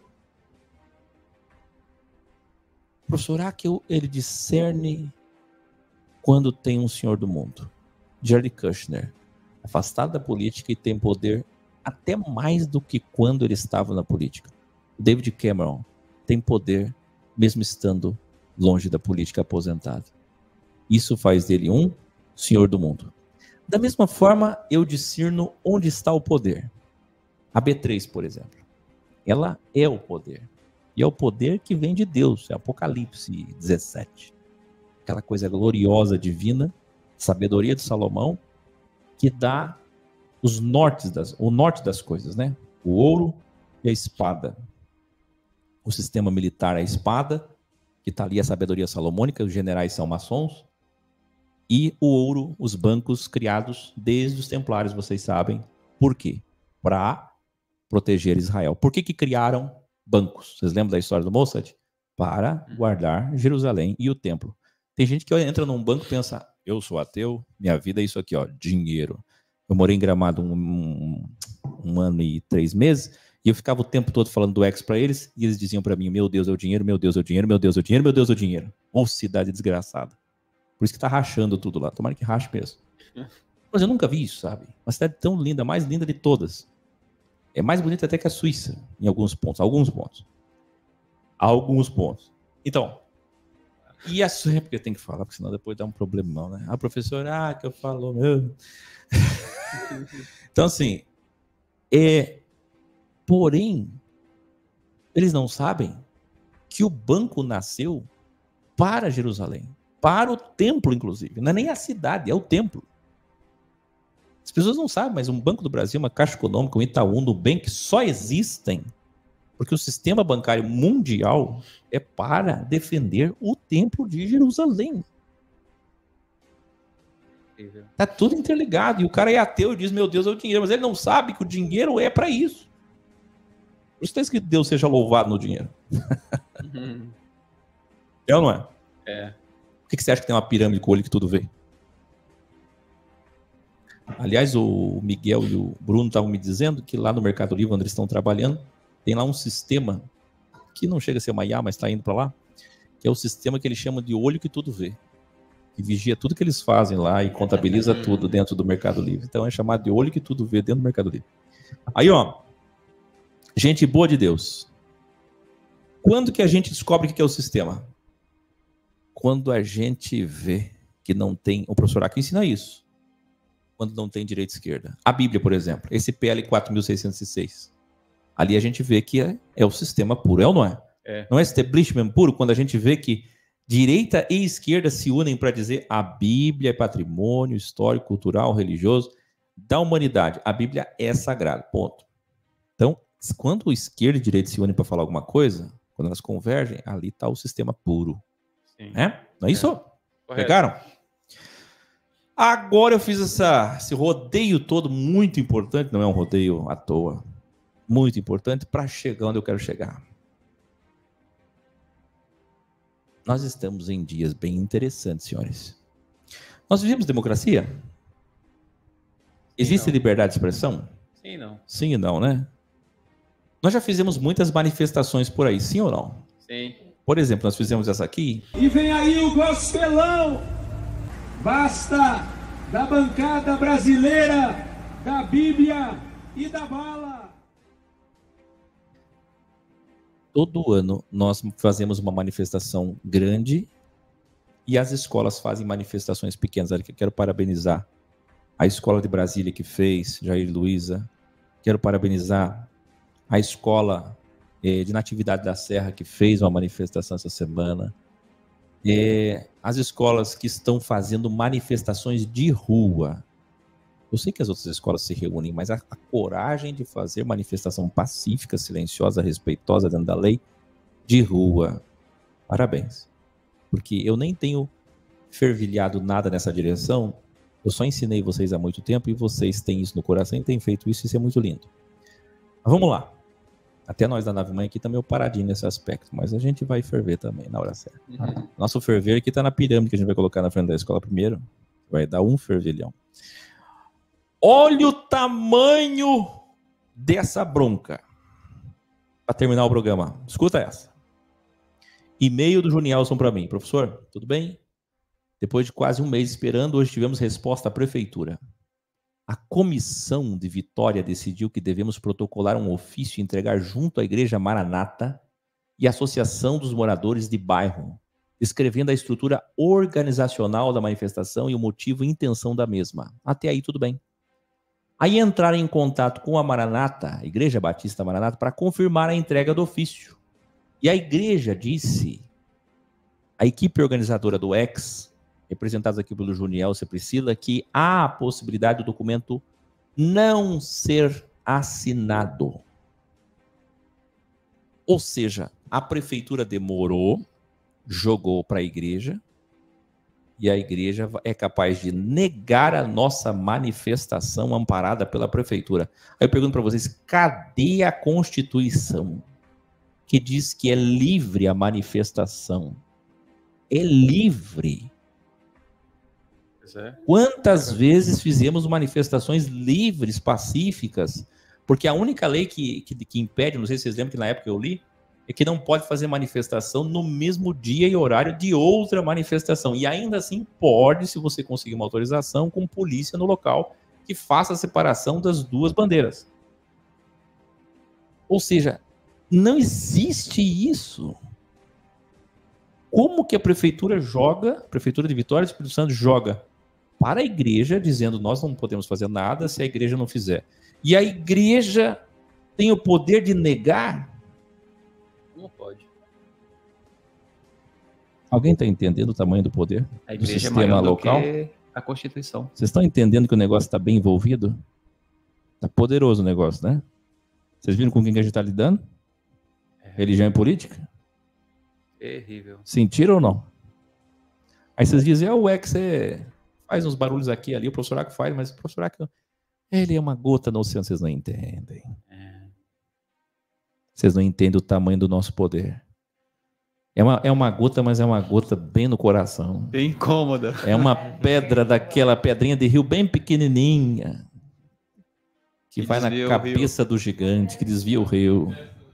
O professor Akel, ele discerne quando tem um senhor do mundo. Jared Kushner. Afastado da política e tem poder até mais do que quando ele estava na política. David Cameron tem poder mesmo estando longe da política, aposentado. Isso faz dele um senhor do mundo. Da mesma forma, eu discerno onde está o poder. A B três, por exemplo. Ela é o poder. E é o poder que vem de Deus. É Apocalipse dezessete. Aquela coisa gloriosa, divina, sabedoria de Salomão, que dá os nortes das, o norte das coisas, né? O ouro e a espada. O sistema militar, a espada, que está ali a sabedoria salomônica, os generais são maçons, e o ouro, os bancos criados desde os templários, vocês sabem. Por quê? Para proteger Israel. Por que que criaram bancos? Vocês lembram da história do Mossad? Para guardar Jerusalém e o templo. Tem gente que entra num banco e pensa, eu sou ateu, minha vida é isso aqui, ó, dinheiro. Eu morei em Gramado um, um, um ano e três meses, e eu ficava o tempo todo falando do X para eles, e eles diziam para mim, meu Deus, é o dinheiro, meu Deus, é o dinheiro, meu Deus, é o dinheiro, meu Deus, é o dinheiro. Ô, cidade desgraçada. Por isso que tá rachando tudo lá. Tomara que rache mesmo. Mas eu nunca vi isso, sabe? Uma cidade tão linda, a mais linda de todas. É mais bonita até que a Suíça, em alguns pontos. Alguns pontos. Alguns pontos. Então, e a Suíça, porque eu tenho que falar, porque senão depois dá um problemão, né? Ah, professor, ah, que eu falo, meu... Então, assim, é... porém, eles não sabem que o banco nasceu para Jerusalém. Para o templo, inclusive. Não é nem a cidade, é o templo. As pessoas não sabem, mas um Banco do Brasil, uma Caixa Econômica, um Itaú, um Nubank só existem porque o sistema bancário mundial é para defender o templo de Jerusalém. Tá tudo interligado. E o cara é ateu e diz, meu Deus, é o dinheiro. Mas ele não sabe que o dinheiro é para isso. Por isso está escrito que Deus seja louvado no dinheiro.
Uhum.
É ou não é?
É.
Por que você acha que tem uma pirâmide com o olho que tudo vê? Aliás, o Miguel e o Bruno estavam me dizendo que lá no Mercado Livre, onde eles estão trabalhando, tem lá um sistema que não chega a ser uma I A, mas está indo para lá, que é o sistema que eles chamam de olho que tudo vê. Que vigia tudo que eles fazem lá e contabiliza tudo dentro do Mercado Livre. Então é chamado de olho que tudo vê dentro do Mercado Livre. Aí, ó, gente boa de Deus. Quando que a gente descobre o que é o sistema? Quando a gente vê que não tem... O professor aqui ensina isso. Quando não tem direita e esquerda. A Bíblia, por exemplo. Esse P L quatro mil seiscentos e seis. Ali a gente vê que é, é o sistema puro. É ou não é?
É.
Não é establishment puro quando a gente vê que direita e esquerda se unem para dizer a Bíblia é patrimônio histórico, cultural, religioso da humanidade. A Bíblia é sagrada. Ponto. Então, quando esquerda e direita se unem para falar alguma coisa, quando elas convergem, ali está o sistema puro.
Sim.
É? Não é isso?
Correto.
Pegaram? Agora eu fiz essa, esse rodeio todo muito importante, não é um rodeio à toa, muito importante para chegar onde eu quero chegar. Nós estamos em dias bem interessantes, senhores. Nós vivemos democracia? Existe
não.
liberdade de expressão?
Sim e não.
Sim e não, né? Nós já fizemos muitas manifestações por aí, sim ou não?
Sim.
Por exemplo, nós fizemos essa aqui.
E vem aí o gospelão. Basta da bancada brasileira, da Bíblia e da bala.
Todo ano nós fazemos uma manifestação grande E as escolas fazem manifestações pequenas. Eu quero parabenizar a escola de Brasília que fez, Jair Luiza. Quero parabenizar a escola eh, de Natividade da Serra que fez uma manifestação essa semana. Eh, as escolas que estão fazendo manifestações de rua. Eu sei que as outras escolas se reúnem, mas a, a coragem de fazer manifestação pacífica, silenciosa, respeitosa dentro da lei, de rua. Parabéns. Porque eu nem tenho fervilhado nada nessa direção, eu só ensinei vocês há muito tempo e vocês têm isso no coração e têm feito isso, isso é muito lindo. Mas vamos lá. Até nós da Nave Mãe aqui estamos meio paradinho nesse aspecto, mas a gente vai ferver também na hora certa. Uhum. Nosso ferver aqui está na pirâmide que a gente vai colocar na frente da escola primeiro. Vai dar um fervilhão. Olha o tamanho dessa bronca. Para terminar o programa. Escuta essa. E-mail do Junielson para mim. Professor, tudo bem? Depois de quase um mês esperando, hoje tivemos resposta à prefeitura. A comissão de Vitória decidiu que devemos protocolar um ofício e entregar junto à Igreja Maranata e à Associação dos Moradores de Bairro, descrevendo a estrutura organizacional da manifestação e o motivo e intenção da mesma. Até aí tudo bem. Aí entraram em contato com a Maranata, a Igreja Batista Maranata, para confirmar a entrega do ofício. E a igreja disse, a equipe organizadora do X, representados aqui pelo Junielson e Priscila, que há a possibilidade do documento não ser assinado. Ou seja, a prefeitura demorou, jogou para a igreja, e a igreja é capaz de negar a nossa manifestação amparada pela prefeitura. Aí eu pergunto para vocês, cadê a Constituição que diz que é livre a manifestação? É livre. É. Quantas vezes fizemos manifestações livres, pacíficas? Porque a única lei que, que, que impede, não sei se vocês lembram que na época eu li, é que não pode fazer manifestação no mesmo dia e horário de outra manifestação. E ainda assim pode, se você conseguir uma autorização, com polícia no local, que faça a separação das duas bandeiras. Ou seja, não existe isso. Como que a prefeitura joga, a prefeitura de Vitória do Espírito Santo joga para a igreja, dizendo nós não podemos fazer nada se a igreja não fizer. E a igreja tem o poder de negar?
Não pode.
Alguém está entendendo o tamanho do poder
a
do
igreja
sistema
é maior
local?
Do que a Constituição.
Vocês estão entendendo que o negócio está bem envolvido? Está poderoso o negócio, né? Vocês viram com quem que a gente está lidando? É. Religião e política?
Terrível.
Sentiram ou não? Aí vocês dizem, ah, o X é... faz uns barulhos aqui e ali, o professor Aco faz, mas o professor Aco, ele é uma gota no oceano, vocês não entendem. É. Vocês não entendem o tamanho do nosso poder. É uma, é uma gota, mas é uma gota bem no coração.
Bem incômoda.
É uma pedra daquela pedrinha de rio bem pequenininha, que, que vai na cabeça do gigante, que desvia o rio.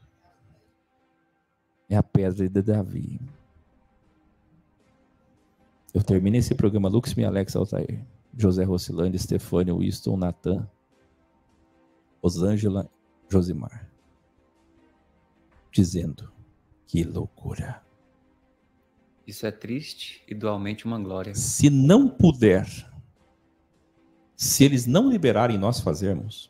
É a pedra de Davi. Eu termino esse programa, Lux, e Alex Altair, José Rossilândia, Stefânio, Winston, Natan, Rosângela, Josimar, dizendo, que loucura.
Isso é triste e dualmente uma glória.
Se não puder, se eles não liberarem nós fazermos,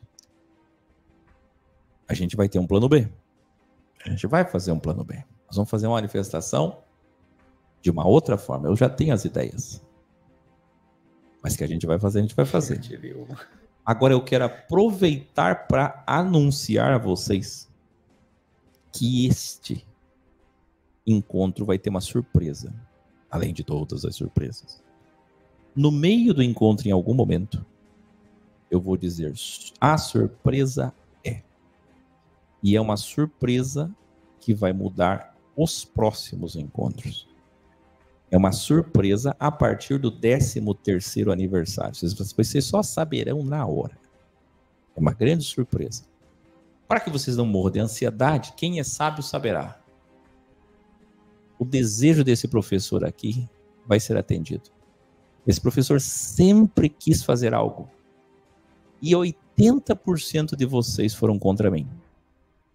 a gente vai ter um plano B. A gente vai fazer um plano B. Nós vamos fazer uma manifestação de uma outra forma. Eu já tenho as ideias. Mas que a gente vai fazer, a gente vai fazer. Agora eu quero aproveitar para anunciar a vocês que este encontro vai ter uma surpresa. Além de todas as surpresas. No meio do encontro, em algum momento, eu vou dizer, a surpresa é. E é uma surpresa que vai mudar os próximos encontros. É uma surpresa a partir do décimo terceiro aniversário. Vocês só saberão na hora. É uma grande surpresa. Para que vocês não morram de ansiedade, quem é sábio saberá. O desejo desse professor aqui vai ser atendido. Esse professor sempre quis fazer algo. E oitenta por cento de vocês foram contra mim.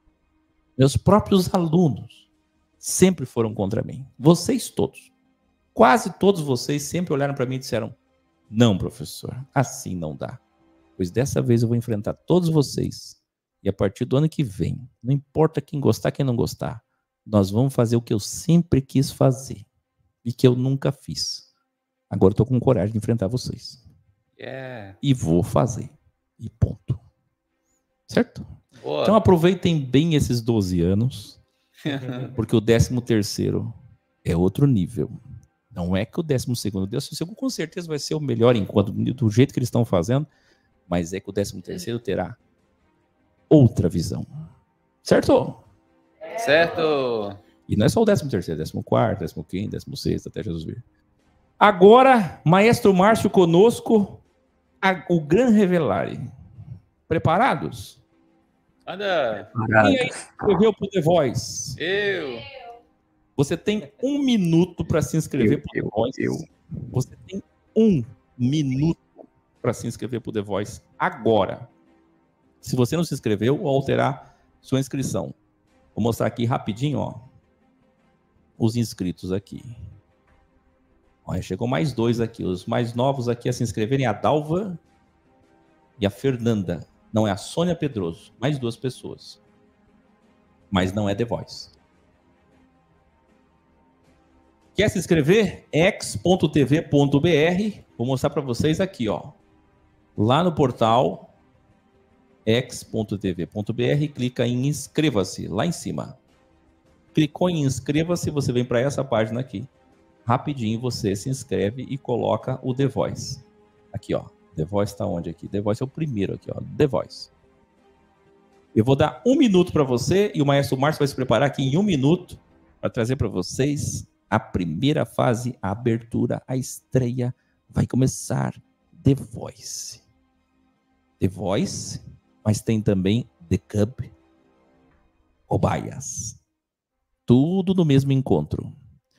Meus próprios alunos sempre foram contra mim. Vocês todos. Quase todos vocês sempre olharam para mim e disseram: não, professor, assim não dá. Pois dessa vez eu vou enfrentar todos vocês. E a partir do ano que vem, não importa quem gostar, quem não gostar, nós vamos fazer o que eu sempre quis fazer e que eu nunca fiz. Agora eu tô com coragem de enfrentar vocês.
Yeah.
E vou fazer. E ponto. Certo?
Boa.
Então aproveitem bem esses doze anos, porque o décimo terceiro é outro nível. Não é que o décimo segundo, o décimo segundo com certeza vai ser o melhor enquanto do jeito que eles estão fazendo, mas é que o décimo terceiro terá outra visão. Certo?
Certo.
E não é só o décimo terceiro, décimo quarto, décimo quinto, décimo sexto, até Jesus vir. Agora, Maestro Márcio conosco, a, o Gran Revelare. Preparados?
Anda.
Quem aí escreveu pro The Voice?
Eu.
Você tem um minuto para se inscrever pro The Voice. Eu. Você tem um minuto para se inscrever pro The Voice agora. Se você não se inscreveu, vou alterar sua inscrição. Vou mostrar aqui rapidinho, ó, os inscritos aqui. Olha, chegou mais dois aqui. Os mais novos aqui a se inscreverem, a Dalva e a Fernanda. Não é a Sônia Pedroso. Mais duas pessoas. Mas não é The Voice. Quer se inscrever? x ponto t v ponto b r. Vou mostrar para vocês aqui, ó. Lá no portal x ponto t v ponto b r, clica em inscreva-se, lá em cima. Clicou em inscreva-se, você vem para essa página aqui. Rapidinho você se inscreve e coloca o The Voice. Aqui, ó. The Voice está onde aqui? The Voice é o primeiro aqui, ó. The Voice. Eu vou dar um minuto para você e o Maestro Márcio vai se preparar aqui em um minuto para trazer para vocês a primeira fase, a abertura, a estreia. Vai começar The Voice. The Voice, mas tem também The Cub, Cobaias. Tudo no mesmo encontro.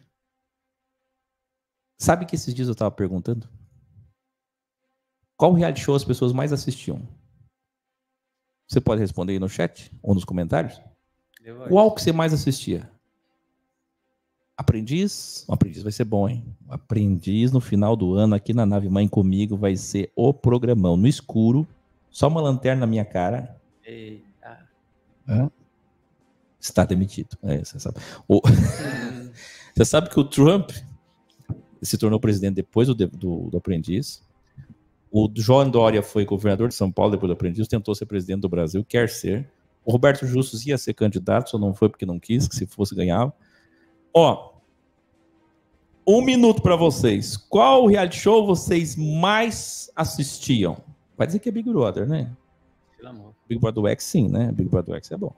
Sabe que esses dias eu estava perguntando? Qual reality show as pessoas mais assistiam? Você pode responder aí no chat ou nos comentários. Qual que você mais assistia? Aprendiz? O Aprendiz vai ser bom, hein? O Aprendiz no final do ano aqui na Nave Mãe comigo vai ser o programão. No escuro, só uma lanterna na minha cara.
Eita.
Hã? Está demitido. É, você sabe. O... você sabe que o Trump se tornou presidente depois do, do, do Aprendiz. O João Dória foi governador de São Paulo depois do Aprendiz, tentou ser presidente do Brasil, quer ser. O Roberto Justus ia ser candidato, só não foi porque não quis, que se fosse ganhava. Ó, um minuto para vocês. Qual reality show vocês mais assistiam? Vai dizer que é Big Brother, né?
Pelo amor.
Big Brother X, sim, né? Big Brother X é bom.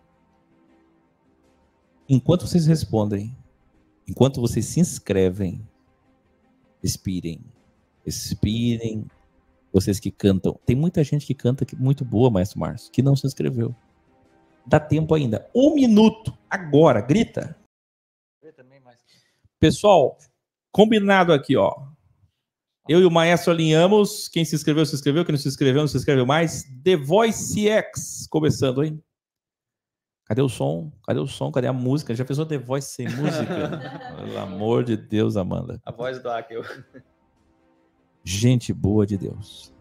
Enquanto vocês respondem, enquanto vocês se inscrevem, respirem, respirem. Vocês que cantam, tem muita gente que canta muito boa, Maestro Márcio, que não se inscreveu. Dá tempo ainda. Um minuto, agora, grita. Pessoal, combinado aqui, ó. Eu e o Maestro alinhamos. Quem se inscreveu, se inscreveu. Quem não se inscreveu, não se inscreveu mais. The Voice X, começando, hein? Cadê o som? Cadê o som? Cadê a música? Já fez o The Voice sem música? Pelo amor de Deus, Amanda.
A voz do Akel.
Gente boa de Deus.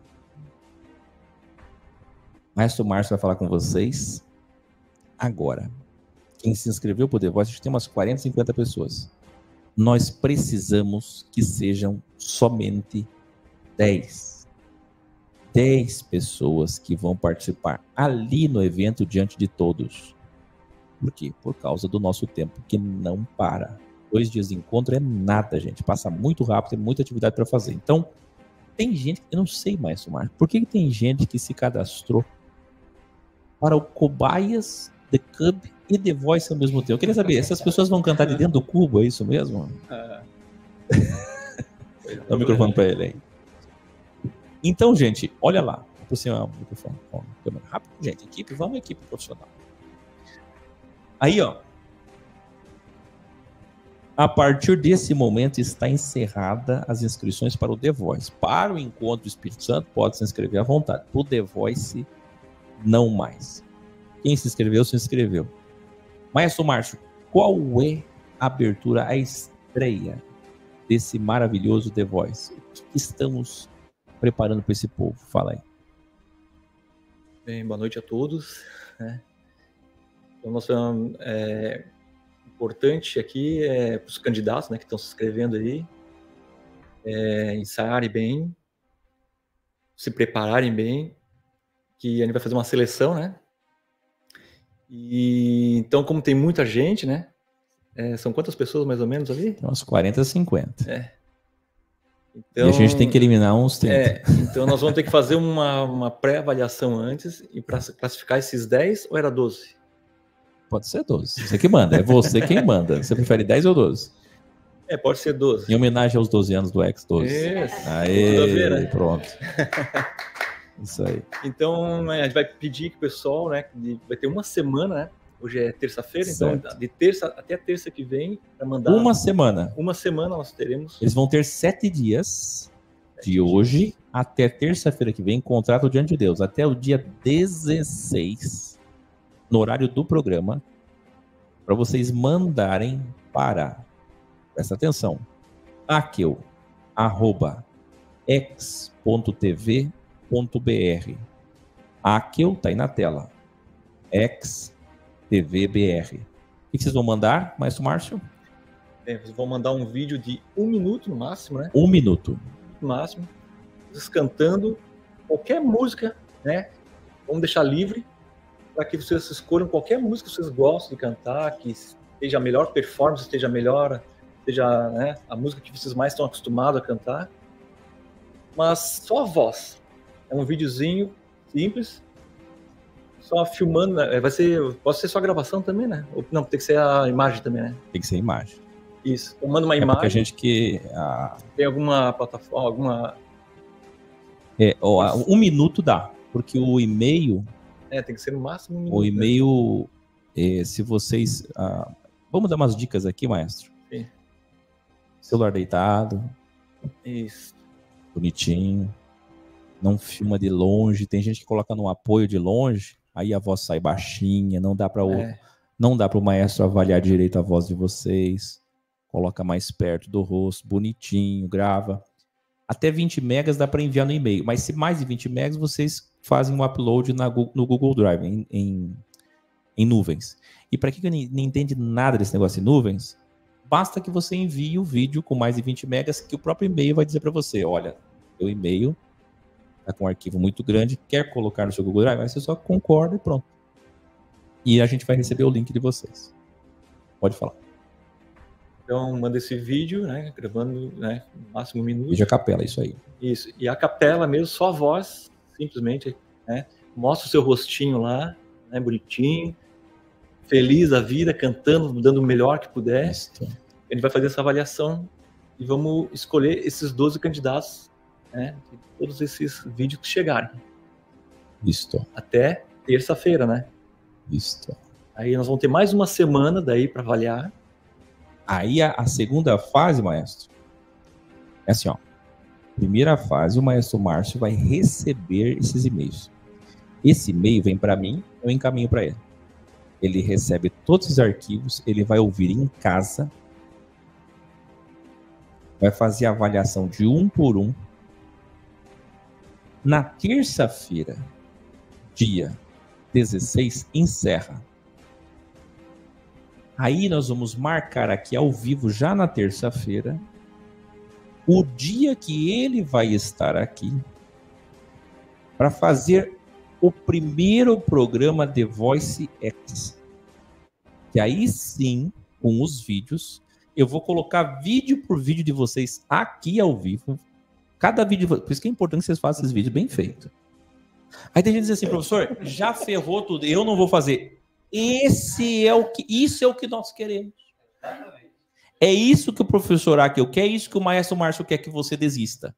Maestro Márcio vai falar com vocês agora. Quem se inscreveu para o The Voice, a gente tem umas quarenta, cinquenta pessoas. Nós precisamos que sejam somente dez. dez pessoas que vão participar ali no evento diante de todos. Por quê? Por causa do nosso tempo, que não para. Dois dias de encontro é nada, gente. Passa muito rápido, tem muita atividade para fazer. Então, tem gente, eu não sei mais, Márcio, por que tem gente que se cadastrou para o Cobaias, The Cub e The Voice ao mesmo tempo? Eu queria saber, essas pessoas vão cantar de dentro do cubo, é isso mesmo? Ah. Dá o microfone para ele aí. Então, gente, olha lá. Por cima, o microfone. Rápido, gente, equipe, vamos, equipe profissional. Aí, ó. A partir desse momento está encerrada as inscrições para o The Voice. Para o Encontro do Espírito Santo, pode se inscrever à vontade. Para o The Voice, não mais. Quem se inscreveu, se inscreveu. Maestro Márcio, qual é a abertura, a estreia desse maravilhoso The Voice? O que estamos preparando para esse povo? Fala aí.
Bem, boa noite a todos. Né? Então, nossa, é, importante aqui é para os candidatos, né, que estão se inscrevendo aí, é, ensaiarem bem, se prepararem bem, que a gente vai fazer uma seleção, né? E então, como tem muita gente, né? É, são quantas pessoas mais ou menos ali?
Uns quarenta, cinquenta.
É.
E
Então,
a gente tem que eliminar uns trinta.
É, então nós vamos ter que fazer uma, uma pré-avaliação antes e para classificar esses dez ou era doze?
Pode ser doze. Você que manda. É você quem manda. Você prefere dez ou doze?
É, pode ser doze.
Em homenagem aos doze anos do X doze.
Isso.
Aê,
Tudo a ver, né?
Pronto. Isso aí.
Então, a gente vai pedir que o pessoal, né, vai ter uma semana, né? Hoje é terça-feira, então de terça até terça que vem, para mandar...
Uma semana.
Uma semana nós teremos...
Eles vão ter sete dias sete de hoje dias. Até terça-feira que vem, contrato diante de Deus, até o dia dezesseis, no horário do programa, para vocês mandarem para, presta atenção, aqueu, arroba, x ponto t v ponto b r. Aqueu, tá aí na tela. X T V B R. O que vocês vão mandar, Maestro Márcio?
É, vocês vão mandar um vídeo de um minuto no máximo, né?
Um minuto.
No máximo. Vocês cantando qualquer música, né? Vamos deixar livre para que vocês escolham qualquer música que vocês gostam de cantar, que esteja a melhor performance, esteja melhor, seja, né, a música que vocês mais estão acostumados a cantar. Mas só a voz. É um videozinho simples. Só filmando, né? Vai ser, pode ser só gravação também, né? Ou, não, tem que ser a imagem também, né?
Tem que ser a imagem.
Isso, então manda uma
é
imagem.
A gente que... A...
Tem alguma plataforma, alguma...
É, ó, um minuto dá, porque o e-mail...
É, tem que ser no máximo um minuto.
O e-mail, né? é, se vocês... Ah, vamos dar umas dicas aqui, maestro?
Sim.
Celular deitado.
Isso.
Bonitinho. Não filma de longe. Tem gente que coloca no apoio de longe... Aí a voz sai baixinha, não dá para o
é.
não dá para o maestro avaliar direito a voz de vocês. Coloca mais perto do rosto, bonitinho, grava. Até vinte megas dá para enviar no e-mail, mas se mais de vinte megas, vocês fazem um upload na, no Google Drive, em, em, em nuvens. E para quem não entende nada desse negócio de nuvens, basta que você envie o vídeo com mais de vinte megas, que o próprio e-mail vai dizer para você, olha, o e-mail está com um arquivo muito grande, quer colocar no seu Google Drive, mas você só concorda e pronto. E a gente vai receber o link de vocês. Pode falar.
Então, manda esse vídeo, né, gravando, né, no máximo um minuto.
Vídeo a capela, isso aí.
Isso, e a capela mesmo, só a voz, simplesmente, né, mostra o seu rostinho lá, né, bonitinho, feliz da vida, cantando, dando o melhor que puder.
Isso.
A gente vai fazer essa avaliação e vamos escolher esses doze candidatos, né, de todos esses vídeos que chegarem.
Isso.
Até terça-feira, né?
Isso.
Aí nós vamos ter mais uma semana daí para avaliar.
Aí a, a segunda fase, maestro, é assim, ó. Primeira fase, o maestro Márcio vai receber esses e-mails. Esse e-mail vem para mim, eu encaminho para ele. Ele recebe todos os arquivos, ele vai ouvir em casa, vai fazer a avaliação de um por um. Na terça-feira, dia dezesseis, encerra. Aí nós vamos marcar aqui ao vivo, já na terça-feira, o dia que ele vai estar aqui para fazer o primeiro programa The Voice X. Que aí sim, com os vídeos, eu vou colocar vídeo por vídeo de vocês aqui ao vivo. Cada vídeo, por isso que é importante que vocês façam esses vídeos bem feitos. Aí tem gente que diz assim, professor, já ferrou tudo, eu não vou fazer. Esse é o que, isso é o que nós queremos. É isso que o professor Aqueu quer, é isso que o maestro Márcio quer, que você desista.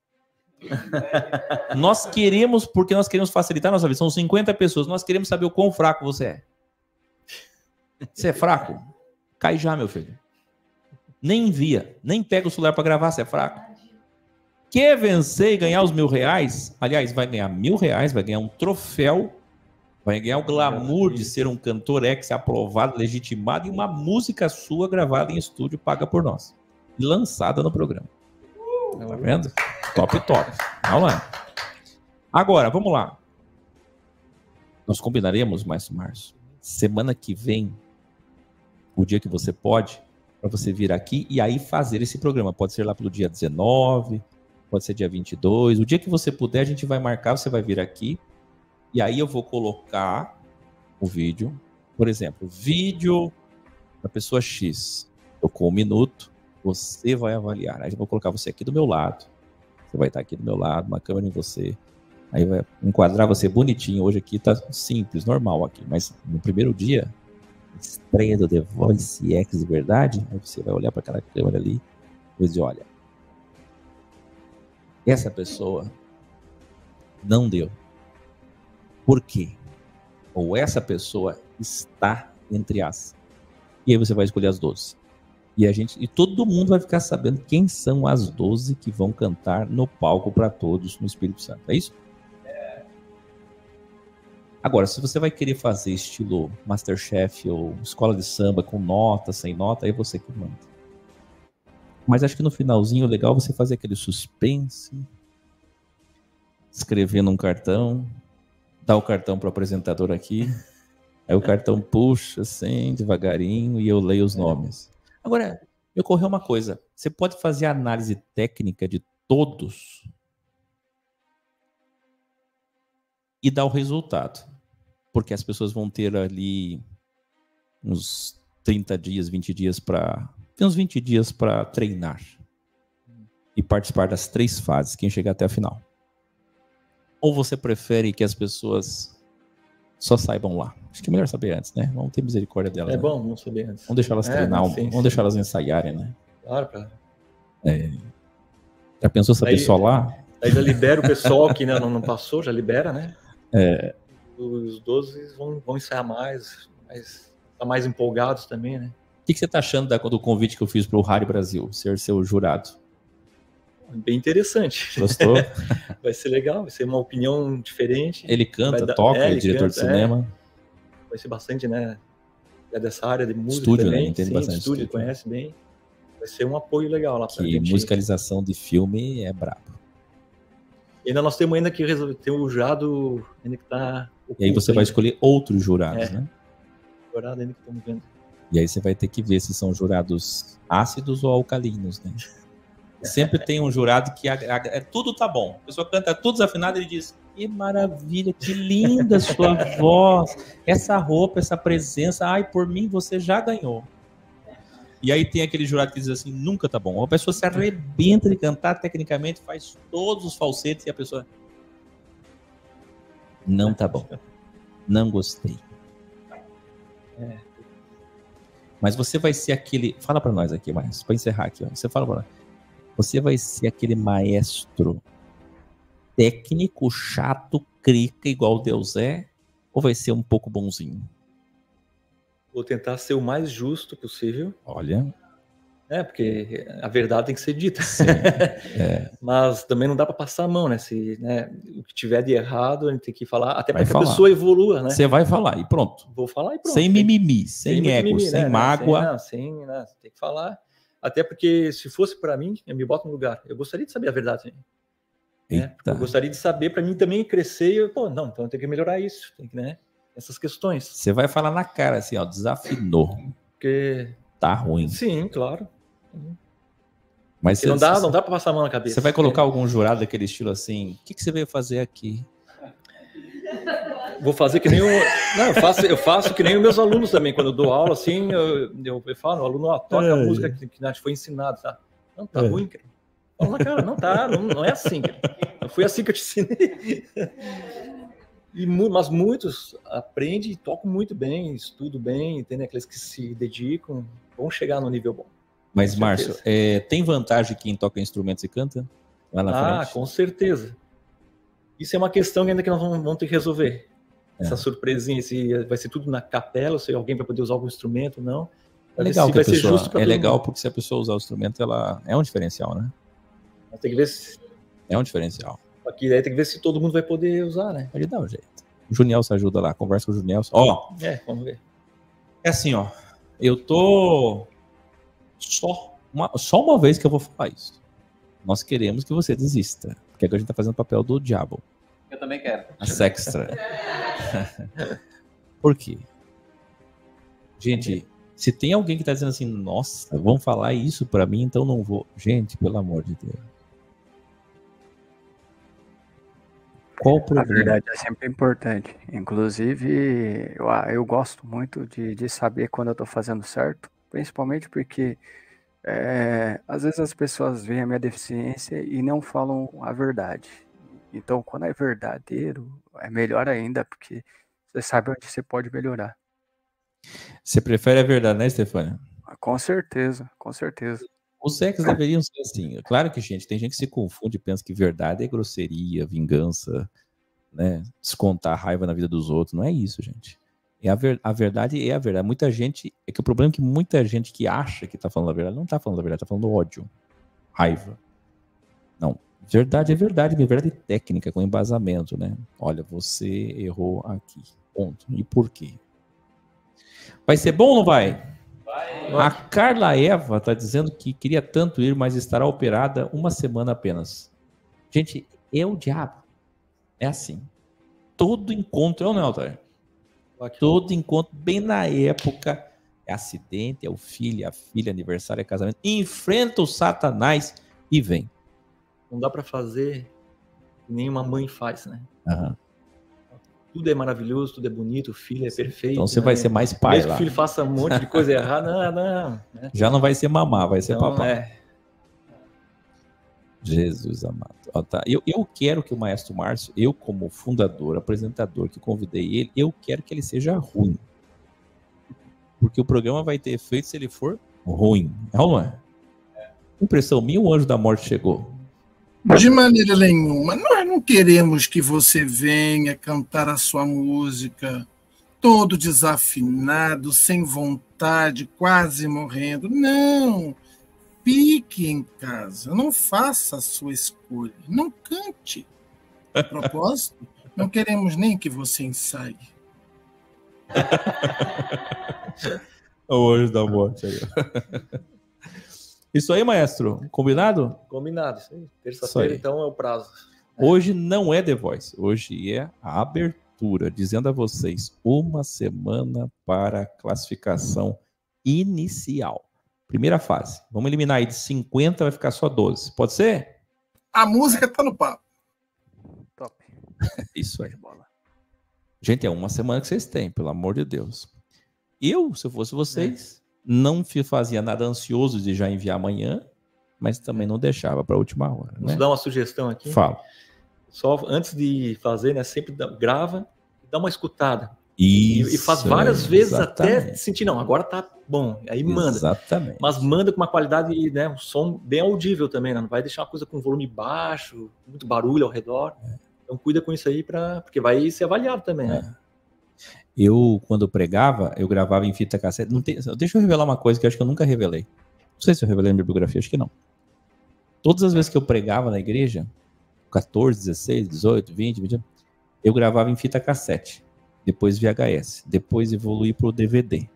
Nós queremos, porque nós queremos facilitar a nossa vida. São cinquenta pessoas, nós queremos saber o quão fraco você é. Você é fraco? Cai já, meu filho. Nem envia, nem pega o celular para gravar, você é fraco. Quer vencer e ganhar os mil reais? Aliás, vai ganhar mil reais, vai ganhar um troféu, vai ganhar o glamour de ser um cantor ex aprovado, legitimado e uma música sua gravada em estúdio paga por nós. E lançada no programa. Tá vendo? Top, top. Vamos lá. Agora, vamos lá. Nós combinaremos, Márcio Márcio, semana que vem, o dia que você pode, para você vir aqui e aí fazer esse programa. Pode ser lá pelo dia dezenove, pode ser dia vinte e dois. O dia que você puder, a gente vai marcar, você vai vir aqui. E aí eu vou colocar o vídeo. Por exemplo, vídeo da pessoa X. Tocou um minuto, você vai avaliar. Aí eu vou colocar você aqui do meu lado. Você vai estar aqui do meu lado, uma câmera em você. Aí vai enquadrar você bonitinho. Hoje aqui tá simples, normal aqui. Mas no primeiro dia, estreia do The Voice X de verdade, aí você vai olhar para aquela câmera ali e dizer, olha, essa pessoa não deu. Por quê? Ou essa pessoa está entre as. E aí você vai escolher as doze. E a gente, e todo mundo vai ficar sabendo quem são as doze que vão cantar no palco para todos no Espírito Santo. É isso? Agora, se você vai querer fazer estilo Masterchef ou escola de samba com nota, sem nota, aí você que manda. Mas acho que no finalzinho, legal você fazer aquele suspense, escrever num cartão, dar o cartão para o apresentador aqui, aí o cartão puxa assim, devagarinho, e eu leio os nomes. Agora, me ocorreu uma coisa, você pode fazer a análise técnica de todos e dar o resultado. Porque as pessoas vão ter ali uns trinta dias, vinte dias para... Tem uns vinte dias para treinar. E participar das três fases, quem chegar até a final. Ou você prefere que as pessoas só saibam lá? Acho que é melhor saber antes, né? Vamos ter misericórdia delas.
É
né?
bom, vamos saber antes.
Vamos deixar elas
é,
treinar,
sim,
vamos
sim.
deixar elas ensaiarem, né?
Claro, cara.
É. Já pensou essa
Aí-
pessoa lá?
Aí já libera o pessoal que ainda não, não passou, já libera, né?
É,
Os doze vão, vão ensaiar mais, mais, tá mais empolgados também, né?
o que, que você está achando da- do convite que eu fiz para o Rádio Brasil, ser seu jurado?
Bem interessante.
Gostou?
Vai ser legal, vai ser uma opinião diferente.
Ele canta,
Vai dar-
toca,
é,
é
ele
diretor de
canta,
cinema.
Vai ser bastante, né? É dessa área de música
Estúdio,
também.
né? Entende
Sim,
bastante
estúdio,
estúdio.
conhece bem. Vai ser um apoio legal lá pra
Que
gente.
musicalização de filme é brabo.
E ainda nós temos ainda que resolver, tem o jurado ainda que tá...
E aí você vai escolher outros jurados,
É.
né?
O jurado ainda que estamos vendo.
E aí você vai ter que ver se são jurados ácidos ou alcalinos, né? Sempre tem um jurado que ag- ag- é, tudo tá bom. A pessoa canta tudo desafinado e ele diz: que maravilha, que linda sua voz, essa roupa, essa presença, ai, por mim você já ganhou. E aí tem aquele jurado que diz assim: nunca tá bom. A pessoa se arrebenta de cantar tecnicamente, faz todos os falsetes e a pessoa não tá bom. Não gostei.
É.
Mas você vai ser aquele. Fala pra nós aqui, mas para encerrar aqui, ó. Você fala pra nós. Você vai ser aquele maestro técnico, chato, crica, igual Deus é? Ou vai ser um pouco bonzinho?
Vou tentar ser o mais justo possível.
Olha.
É, porque a verdade tem que ser dita.
Sim, é.
Mas também não dá para passar a mão, né? Se né, o que tiver de errado, a gente tem que falar, até para
Vai
que
falar.
a pessoa evolua, né?
Você vai falar e pronto.
Vou falar e pronto.
Sem mimimi, sem,
muito
ego,
mimimi,
sem
né?
mágoa.
Sem, não, sem, né? Tem que falar. Até porque se fosse para mim, eu me boto no lugar. Eu gostaria de saber a verdade. Né?
Eita.
Eu gostaria de saber para mim também crescer. E eu, pô, não, então eu tenho que melhorar isso, tem que, né? Essas questões.
Você vai falar na cara assim, ó, desafinou.
Porque
Tá ruim.
sim, claro.
Mas
Porque não dá, não dá para passar a mão na cabeça.
Você vai colocar algum jurado daquele estilo assim? O que, que você veio fazer aqui?
Vou fazer que nem o. Não, eu faço, eu faço que nem os meus alunos também. Quando eu dou aula, assim, eu, eu, eu falo, o aluno, ó, toca
É.
a música que, que a gente foi ensinado, tá? Não, tá
É.
ruim, cara. Fala na cara, não tá, não, não é assim, cara. Não foi assim que eu te ensinei. E, mu- mas muitos aprendem e tocam muito bem, estudam bem, tem aqueles que se dedicam, vão chegar no nível bom.
Mas,
Com
Márcio,
certeza.
é, tem vantagem quem toca instrumentos e canta? Lá na
Ah,
frente?
com certeza. Isso é uma questão que ainda que nós vamos, vamos ter que resolver.
É.
Essa surpresinha, se vai ser tudo na capela, se alguém vai poder usar algum instrumento ou não.
É
Pra ver
legal,
se
que a
vai ser
pessoa,
justo pra
é
todo
legal
mundo.
porque se a pessoa usar o instrumento, ela é um diferencial, né?
Mas tem que ver se,
É um diferencial.
aqui daí tem que ver se todo mundo vai poder usar, né?
Pode dar um jeito. O Junielson ajuda lá, conversa com o Junielson. Ó,
É, vamos ver.
é assim, ó. Eu tô só uma, só uma vez que eu vou falar isso. Nós queremos que você desista. Porque agora a gente tá fazendo o papel do diabo.
Eu também quero.
A sextra. Por quê? Gente, se tem alguém que tá dizendo assim, nossa, vão falar isso pra mim, então não vou. Gente, pelo amor de Deus. Qual o
A
problema?
verdade é sempre importante. Inclusive, eu, eu gosto muito de, de saber quando eu tô fazendo certo, principalmente porque é, às vezes as pessoas veem a minha deficiência e não falam a verdade. Então, quando é verdadeiro, é melhor ainda, porque você sabe onde você pode melhorar.
Você prefere a verdade, né, Stefânia?
Com certeza, com certeza.
Os ex deveriam ser assim. Claro que, gente, tem gente que se confunde e pensa que verdade é grosseria, vingança, né? Descontar raiva na vida dos outros. Não é isso, gente. É a, ver... a verdade é a verdade. Muita gente... É que o problema é que muita gente que acha que tá falando a verdade não tá falando a verdade, tá falando ódio, raiva. Não. Verdade é verdade, verdade é técnica, com embasamento, né? Olha, você errou aqui. Ponto. E por quê? Vai ser bom ou não vai? Vai. A Carla Eva tá dizendo que queria tanto ir, mas estará operada uma semana apenas. Gente, é o diabo. É assim. Todo encontro, é ou não, Altair? Todo encontro, bem na época, é acidente, é o filho, a filha, aniversário, é casamento. Enfrenta o Satanás e vem.
Não dá para fazer que nenhuma mãe faz, né?
Aham.
Tudo é maravilhoso, tudo é bonito, o filho é perfeito.
Então você
né?
vai ser mais pai
Mesmo
lá.
que o filho faça um monte de coisa errada, não, não. Né?
Já não vai ser mamá, vai ser
Então,
papai.
é.
Jesus amado. Ó, tá. eu, eu quero que o Maestro Márcio, eu como fundador, apresentador, que convidei ele, eu quero que ele seja ruim. Porque o programa vai ter efeito se ele for ruim. É ou não é? Impressão minha, o anjo da morte chegou.
De maneira nenhuma. Nós não queremos que você venha cantar a sua música todo desafinado, sem vontade, quase morrendo. Não. Fique em casa. Não faça a sua escolha. Não cante. A propósito, não queremos nem que você ensaie.
O anjo da morte aí. Isso aí, maestro. Combinado?
Combinado, isso aí. Terça-feira, então, é o prazo.
Hoje não é The Voice. Hoje é a abertura, dizendo a vocês, uma semana para a classificação inicial. Primeira fase. Vamos eliminar aí de cinquenta, vai ficar só doze. Pode ser?
A música tá no papo.
Top.
Isso aí. Gente, é uma semana que vocês têm, pelo amor de Deus. Eu, se eu fosse vocês... É. Não fazia nada ansioso de já enviar amanhã, mas também não deixava para a última hora.
Vamos
né?
dar uma sugestão aqui?
Fala.
Só antes de fazer, né? Sempre dá, grava e dá uma escutada.
Isso,
e, e faz várias vezes
exatamente.
Até sentir, não, agora tá bom. Aí manda.
Exatamente.
Mas manda com uma qualidade, né? Um som bem audível também, né? Não vai deixar uma coisa com volume baixo, muito barulho ao redor. É. Então cuida com isso aí, pra, porque vai ser avaliado também,
é.
né?
Eu, quando pregava, eu gravava em fita cassete. Não tem, deixa eu revelar uma coisa que eu acho que eu nunca revelei. Não sei se eu revelei na minha bibliografia, acho que não. Todas as vezes que eu pregava na igreja, quatorze, dezesseis, dezoito, vinte, vinte, eu gravava em fita cassete. Depois V H S. Depois evoluí para o D V D.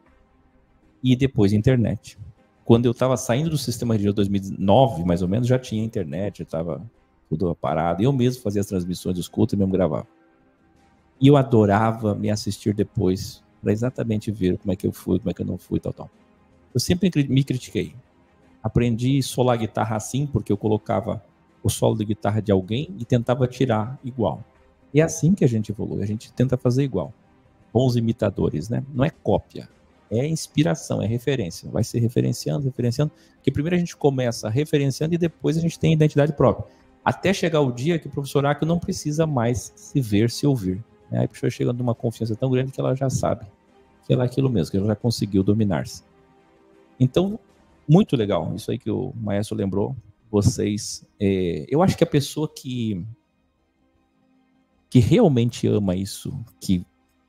E depois internet. Quando eu estava saindo do sistema de dois mil e nove, mais ou menos, já tinha internet, já estava tudo parado. Eu mesmo fazia as transmissões dos cultos e mesmo gravava. E eu adorava me assistir depois, para exatamente ver como é que eu fui, como é que eu não fui, tal, tal. Eu sempre me critiquei. Aprendi a solar guitarra assim, porque eu colocava o solo de guitarra de alguém e tentava tirar igual. E é assim que a gente evolui, a gente tenta fazer igual. Bons imitadores, né? Não é cópia, é inspiração, é referência. Vai ser referenciando, referenciando, porque primeiro a gente começa referenciando e depois a gente tem identidade própria. Até chegar o dia que o professor Akio não precisa mais se ver, se ouvir. Aí a pessoa chega numa confiança tão grande que ela já sabe que ela é aquilo mesmo, que ela já conseguiu dominar-se. Então, muito legal, isso aí que o maestro lembrou, vocês, é, eu acho que a pessoa que, que realmente ama isso, que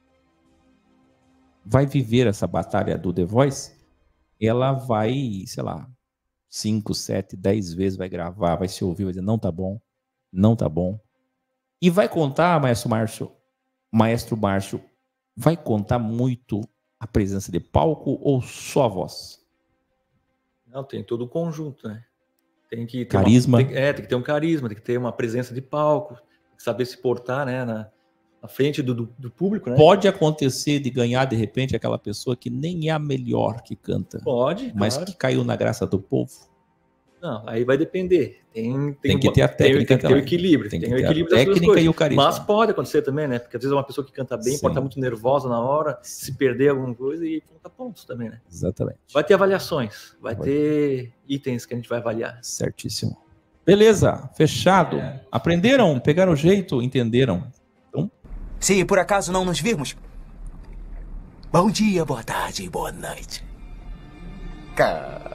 vai viver essa batalha do The Voice, ela vai, sei lá, cinco, sete, dez vezes vai gravar, vai se ouvir, vai dizer, não tá bom, não tá bom. E vai contar, maestro Márcio, Maestro Márcio, vai contar muito a presença de palco ou só a voz?
Não, tem todo o conjunto, né? Tem que ter
carisma.
Uma, tem, é, tem que ter um carisma, tem que ter uma presença de palco, tem que saber se portar, né, na, na frente do, do, do público, né?
Pode acontecer de ganhar, de repente, aquela pessoa que nem é a melhor que canta.
Pode,
mas
claro.
que caiu na graça do povo.
Não, aí vai depender. Tem, tem,
tem que ter a técnica
tem, tem que ter o equilíbrio.
Tem,
tem
que
o
ter
equilíbrio
a
das duas
técnica
coisas.
e o carisma.
Mas pode acontecer também, né? Porque às vezes é uma pessoa que canta bem,
Sim.
pode estar muito nervosa na hora, se perder alguma coisa e conta pontos também, né?
Exatamente.
Vai ter avaliações, vai,
vai
ter itens que a gente vai avaliar.
Certíssimo. Beleza, fechado. É. Aprenderam? Pegaram o jeito? Entenderam? Então...
Se por acaso não nos virmos, bom dia, boa tarde e boa noite.
Cara...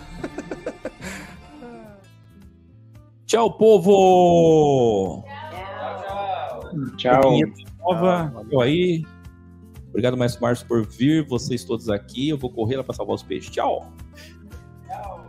Tchau, povo!
Tchau.
Nova, tchau aí. Obrigado, Maestro Márcio, por vir. Vocês todos aqui. Eu vou correr lá para salvar os peixes. Tchau! Tchau!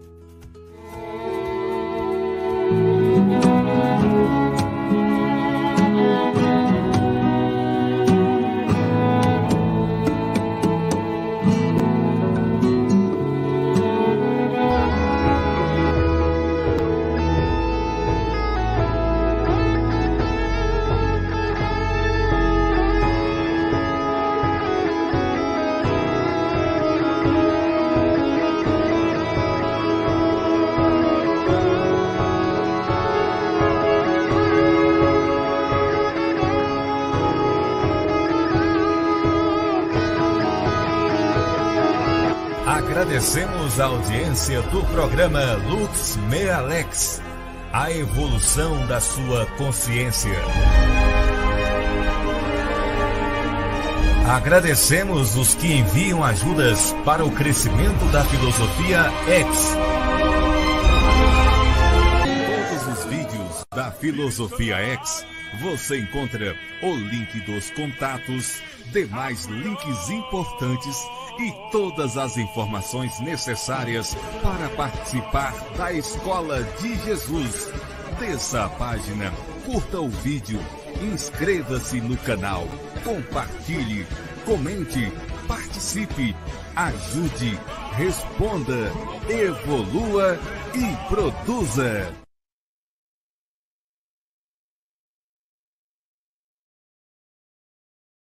Agradecemos a audiência do programa Lux Me Alex, a evolução da sua consciência. Agradecemos os que enviam ajudas para o crescimento da Filosofia X. Todos os vídeos da Filosofia X, você encontra o link dos contatos, demais links importantes e todas as informações necessárias para participar da Escola de Jesus. Desça a página, curta o vídeo, inscreva-se no canal, compartilhe, comente, participe, ajude, responda, evolua e produza.